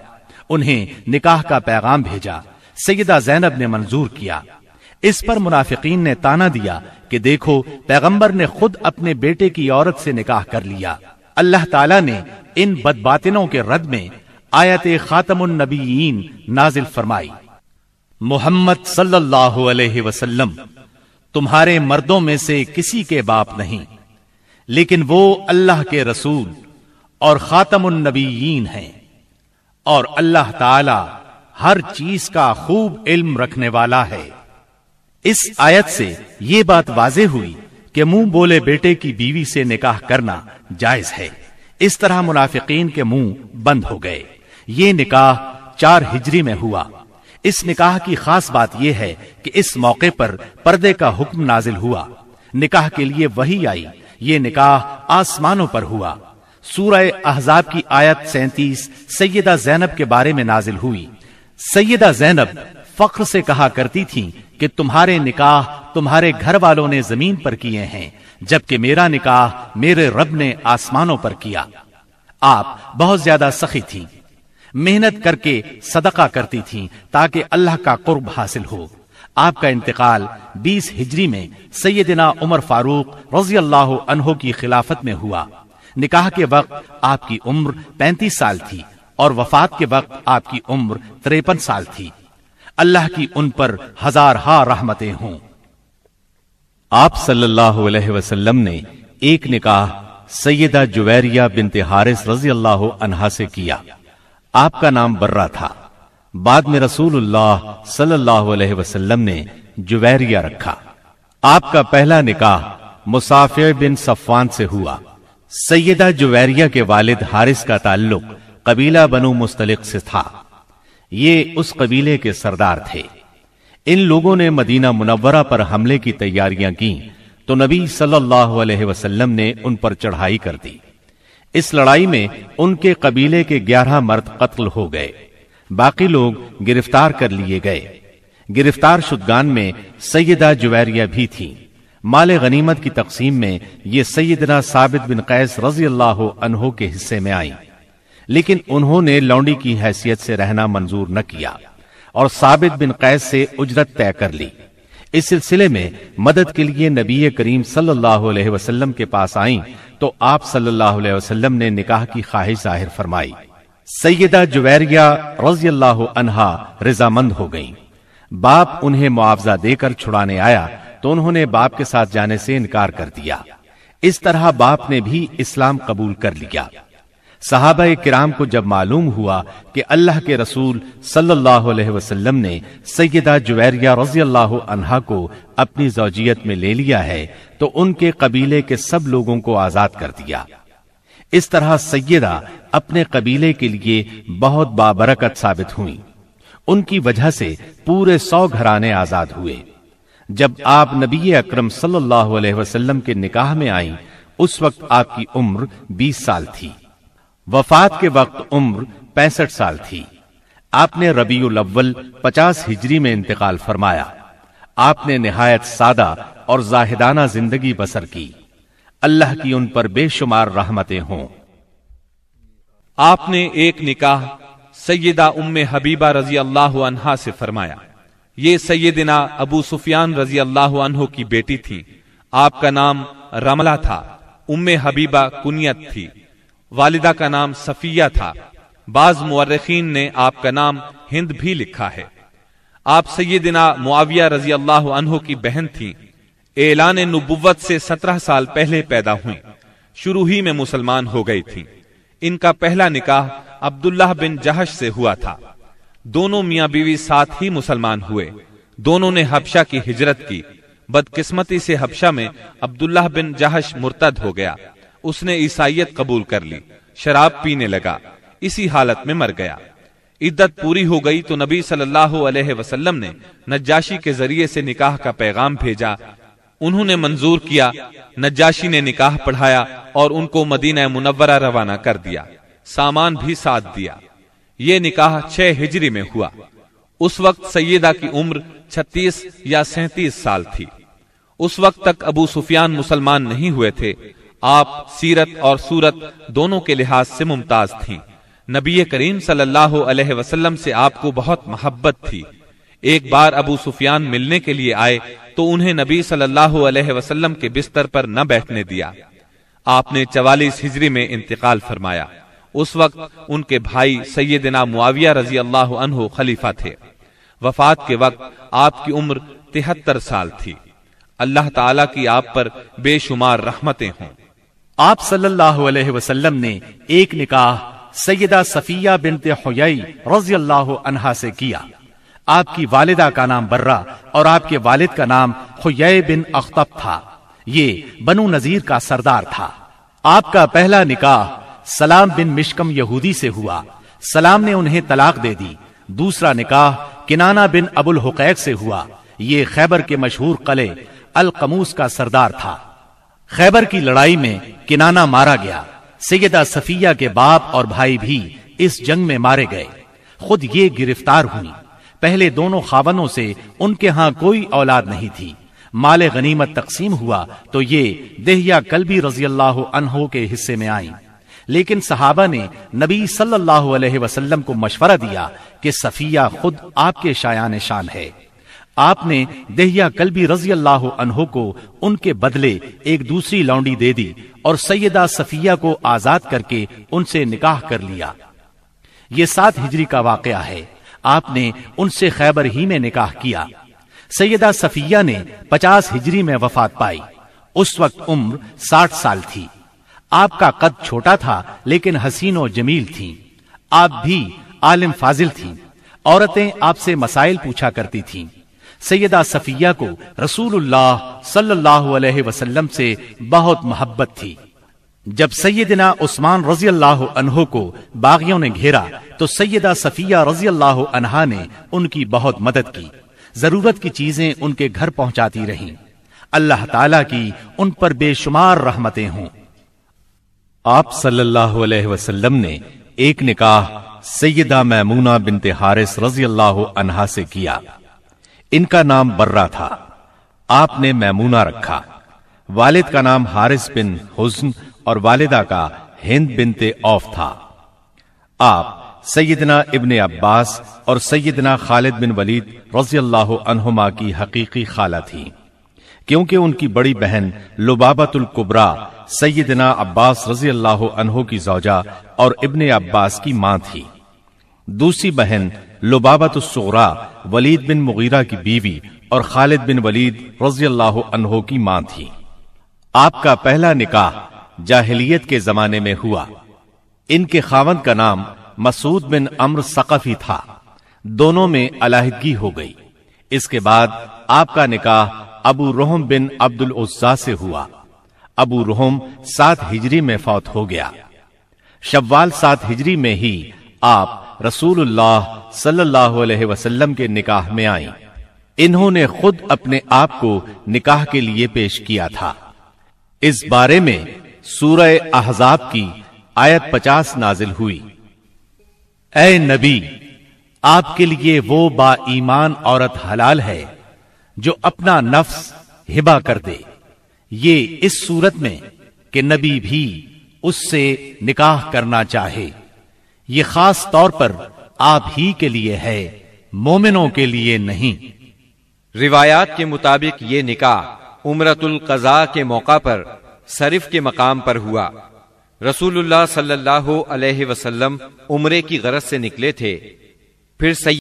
انہیں نکاح کا پیغام بھیجا، سیدہ زینب نے منظور کیا۔ اس پر منافقین نے تانا دیا کہ دیکھو پیغمبر نے خود اپنے بیٹے کی عورت سے نکاح کر لیا۔ اللہ تعالیٰ نے ان بدباطنوں کے رد میں آیت خاتم النبیین نازل فرمائی، محمد صلی اللہ علیہ وسلم تمہارے مردوں میں سے کسی کے باپ نہیں، لیکن وہ اللہ کے رسول اور خاتم النبیین ہیں، اور اللہ تعالی ہر چیز کا خوب علم رکھنے والا ہے۔ اس آیت سے یہ بات واضح ہوئی کہ منہ بولے بیٹے کی بیوی سے نکاح کرنا جائز ہے۔ اس طرح منافقین کے منہ بند ہو گئے۔ یہ نکاح چار ہجری میں ہوا۔ اس نکاح کی خاص بات یہ ہے کہ اس موقع پر پردے کا حکم نازل ہوا، نکاح کے لیے وحی آئی، یہ نکاح آسمانوں پر ہوا۔ سورہ احزاب کی آیت سینتیس سیدہ زینب کے بارے میں نازل ہوئی۔ سیدہ زینب فخر سے کہا کرتی تھیں کہ تمہارے نکاح تمہارے گھر والوں نے زمین پر کیے ہیں، جبکہ میرا نکاح میرے رب نے آسمانوں پر کیا۔ آپ بہت زیادہ سخی تھیں، محنت کر کے صدقہ کرتی تھیں تاکہ اللہ کا قرب حاصل ہو۔ آپ کا انتقال بیس ہجری میں سیدنا عمر فاروق رضی اللہ عنہ کی خلافت میں ہوا۔ نکاح کے وقت آپ کی عمر پینتیس سال تھی اور وفات کے وقت آپ کی عمر تریپن سال تھی۔ اللہ کی ان پر ہزار ہا رحمتیں ہوں۔ آپ صلی اللہ علیہ وسلم نے ایک نکاح سیدہ جویریہ بنت حارث رضی اللہ عنہا سے کیا۔ آپ کا نام برہ تھا، بعد میں رسول اللہ صلی اللہ علیہ وسلم نے جویریہ رکھا۔ آپ کا پہلا نکاح مسافع بن صفوان سے ہوا۔ سیدہ جویریہ کے والد حارث کا تعلق قبیلہ بنو مستلق سے تھا، یہ اس قبیلے کے سردار تھے۔ ان لوگوں نے مدینہ منورہ پر حملے کی تیاریاں کی تو نبی صلی اللہ علیہ وسلم نے ان پر چڑھائی کر دی۔ اس لڑائی میں ان کے قبیلے کے گیارہ مرد قتل ہو گئے، باقی لوگ گرفتار کر لیے گئے۔ گرفتار شدگان میں سیدہ جویریہ بھی تھی۔ مال غنیمت کی تقسیم میں یہ سیدنا ثابت بن قیس رضی اللہ عنہ کے حصے میں آئی، لیکن انہوں نے لونڈی کی حیثیت سے رہنا منظور نہ کیا اور ثابت بن قیس سے اجرت طے کر لی۔ اس سلسلے میں مدد کے لیے نبی کریم صلی اللہ علیہ وسلم کے پاس آئیں تو آپ صلی اللہ علیہ وسلم نے نکاح کی خواہش ظاہر فرمائی۔ سیدہ جویریہ رضی اللہ عنہا رضامند ہو گئیں۔ باپ انہیں معاوضہ دے کر چھڑانے آیا تو انہوں نے باپ کے ساتھ جانے سے انکار کر دیا۔ اس طرح باپ نے بھی اسلام قبول کر لیا۔ صحابہ کرام کو جب معلوم ہوا کہ اللہ کے رسول صلی اللہ علیہ وسلم نے سیدہ جویریہ رضی اللہ عنہا کو اپنی زوجیت میں لے لیا ہے تو ان کے قبیلے کے سب لوگوں کو آزاد کر دیا۔ اس طرح سیدہ اپنے قبیلے کے لیے بہت بابرکت ثابت ہوئیں۔ ان کی وجہ سے پورے سو گھرانے آزاد ہوئے۔ جب آپ نبی اکرم صلی اللہ علیہ وسلم کے نکاح میں آئیں اس وقت آپ کی عمر بیس سال تھی۔ وفات کے وقت عمر پینسٹھ سال تھی۔ آپ نے ربیع الاول پچاس ہجری میں انتقال فرمایا۔ آپ نے نہایت سادہ اور زاہدانہ زندگی بسر کی۔ اللہ کی ان پر بے شمار رحمتیں ہوں۔ آپ نے ایک نکاح سیدہ ام حبیبہ رضی اللہ عنہا سے فرمایا۔ یہ سیدنا ابو سفیان رضی اللہ عنہ کی بیٹی تھی۔ آپ کا نام رملہ تھا۔ ام حبیبہ کنیت تھی۔ والدہ کا نام صفیہ تھا۔ بعض مورخین نے آپ کا نام ہند بھی لکھا ہے۔ آپ سیدنا معاویہ رضی اللہ عنہ کی بہن تھیں۔ اعلان نبوت سے سترہ سال پہلے پیدا ہوئیں، شروع ہی میں مسلمان ہو گئی تھیں۔ ان کا پہلا نکاح عبداللہ بن جہش سے ہوا تھا۔ دونوں میاں بیوی ساتھ ہی مسلمان ہوئے۔ دونوں نے حبشہ کی ہجرت کی۔ بدقسمتی سے حبشہ میں عبداللہ بن جہش مرتد ہو گیا۔ اس نے عیسائیت قبول کر لی، شراب پینے لگا، اسی حالت میں مر گیا۔ عدت پوری ہو گئی تو نبی صلی اللہ علیہ وسلم نے نجاشی کے ذریعے سے نکاح کا پیغام بھیجا۔ انہوں نے منظور کیا۔ نجاشی نے نکاح پڑھایا اور ان کو مدینہ منورہ روانہ کر دیا، سامان بھی ساتھ دیا۔ یہ نکاح چھ ہجری میں ہوا۔ اس وقت سیدہ کی عمر چھتیس یا سینتیس سال تھی۔ اس وقت تک ابو سفیان مسلمان نہیں ہوئے تھے۔ آپ سیرت اور صورت دونوں کے لحاظ سے ممتاز تھیں۔ نبی کریم صلی اللہ علیہ وسلم سے آپ کو بہت محبت تھی۔ ایک بار ابو سفیان ملنے کے لیے آئے تو انہیں نبی صلی اللہ علیہ وسلم کے بستر پر نہ بیٹھنے دیا۔ آپ نے چوالیس ہجری میں انتقال فرمایا۔ اس وقت ان کے بھائی سیدنا معاویہ رضی اللہ عنہ خلیفہ تھے۔ وفات کے وقت آپ کی عمر تہتر سال تھی۔ اللہ تعالیٰ کی آپ پر بے شمار رحمتیں ہوں۔ آپ صلی اللہ علیہ وسلم نے ایک نکاح سیدہ صفیہ بنت حیی رضی اللہ عنہا سے کیا۔ آپ کی والدہ کا نام برہ اور آپ کے والد کا نام حیی بن اخطب تھا۔ یہ بنو نذیر کا سردار تھا۔ آپ کا پہلا نکاح سلام بن مشکم یہودی سے ہوا۔ سلام نے انہیں طلاق دے دی۔ دوسرا نکاح کنانہ بن ابو الحقیق سے ہوا۔ یہ خیبر کے مشہور قلعے القموس کا سردار تھا۔ خیبر کی لڑائی میں کنانہ مارا گیا۔ سیدہ صفیہ کے باپ اور بھائی بھی اس جنگ میں مارے گئے۔ خود یہ گرفتار ہوئی۔ پہلے دونوں خاونوں سے ان کے ہاں کوئی اولاد نہیں تھی۔ مال غنیمت تقسیم ہوا تو یہ دہیہ کلبی رضی اللہ عنہ کے حصے میں آئیں، لیکن صحابہ نے نبی صلی اللہ علیہ وسلم کو مشورہ دیا کہ صفیہ خود آپ کے شایان شان ہے۔ آپ نے دہیہ کلبی رضی اللہ عنہ کو ان کے بدلے ایک دوسری لونڈی دے دی اور سیدہ صفیہ کو آزاد کر کے ان سے نکاح کر لیا۔ یہ سات ہجری کا واقعہ ہے۔ آپ نے ان سے خیبر ہی میں نکاح کیا۔ سیدہ صفیہ نے پچاس ہجری میں وفات پائی۔ اس وقت عمر ساٹھ سال تھی۔ آپ کا قد چھوٹا تھا لیکن حسین و جمیل تھیں۔ آپ بھی عالم فاضل تھیں۔ عورتیں آپ سے مسائل پوچھا کرتی تھیں۔ سیدہ صفیہ کو رسول اللہ صلی اللہ علیہ وسلم سے بہت محبت تھی۔ جب سیدنا عثمان رضی اللہ عنہ کو باغیوں نے گھیرا تو سیدہ صفیہ رضی اللہ عنہا نے ان کی بہت مدد کی۔ ضرورت کی چیزیں ان کے گھر پہنچاتی رہیں۔ اللہ تعالیٰ کی ان پر بے شمار رحمتیں ہوں۔ آپ صلی اللہ علیہ وسلم نے ایک نکاح سیدہ میمونہ بنت حارث رضی اللہ عنہا سے کیا۔ ان کا نام برہ تھا۔ آپ نے میمونہ رکھا۔ والد کا نام حارث بن حزن اور والدہ کا ہند بنت اوف تھا۔ آپ سیدنا ابن عباس اور سیدنا خالد بن ولید رضی اللہ عنہما کی حقیقی خالہ تھی، کیونکہ ان کی بڑی بہن لبابۃ الکبریٰ سیدنا عباس رضی اللہ عنہ کی زوجہ اور ابن عباس کی ماں تھی۔ دوسری بہن لبابۃ الصغریٰ ولید بن مغیرہ کی بیوی اور خالد بن ولید رضی اللہ عنہ کی ماں تھی۔ آپ کا پہلا نکاح جاہلیت کے زمانے میں ہوا۔ ان کے خاوند کا نام مسعود بن عمرو ثقفی تھا۔ دونوں میں علیحدگی ہو گئی۔ اس کے بعد آپ کا نکاح ابو رحم بن عبد العزیٰ سے ہوا۔ ابو رحم سات ہجری میں فوت ہو گیا۔ شوال سات ہجری میں ہی آپ رسول اللہ صلی اللہ علیہ وسلم کے نکاح میں آئیں۔ انہوں نے خود اپنے آپ کو نکاح کے لیے پیش کیا تھا۔ اس بارے میں سورہ احزاب کی آیت پچاس نازل ہوئی۔ اے نبی، آپ کے لیے وہ با ایمان عورت حلال ہے جو اپنا نفس ہبہ کر دے۔ یہ اس صورت میں کہ نبی بھی اس سے نکاح کرنا چاہے۔ یہ خاص طور پر آپ ہی کے لیے ہے، مومنوں کے لیے نہیں۔ روایات کے مطابق یہ نکاح عمرۃ القضاء کے موقع پر صرف کے مقام پر ہوا۔ رسول اللہ صلی اللہ علیہ وسلم عمرے کی غرض سے نکلے تھے۔ پھر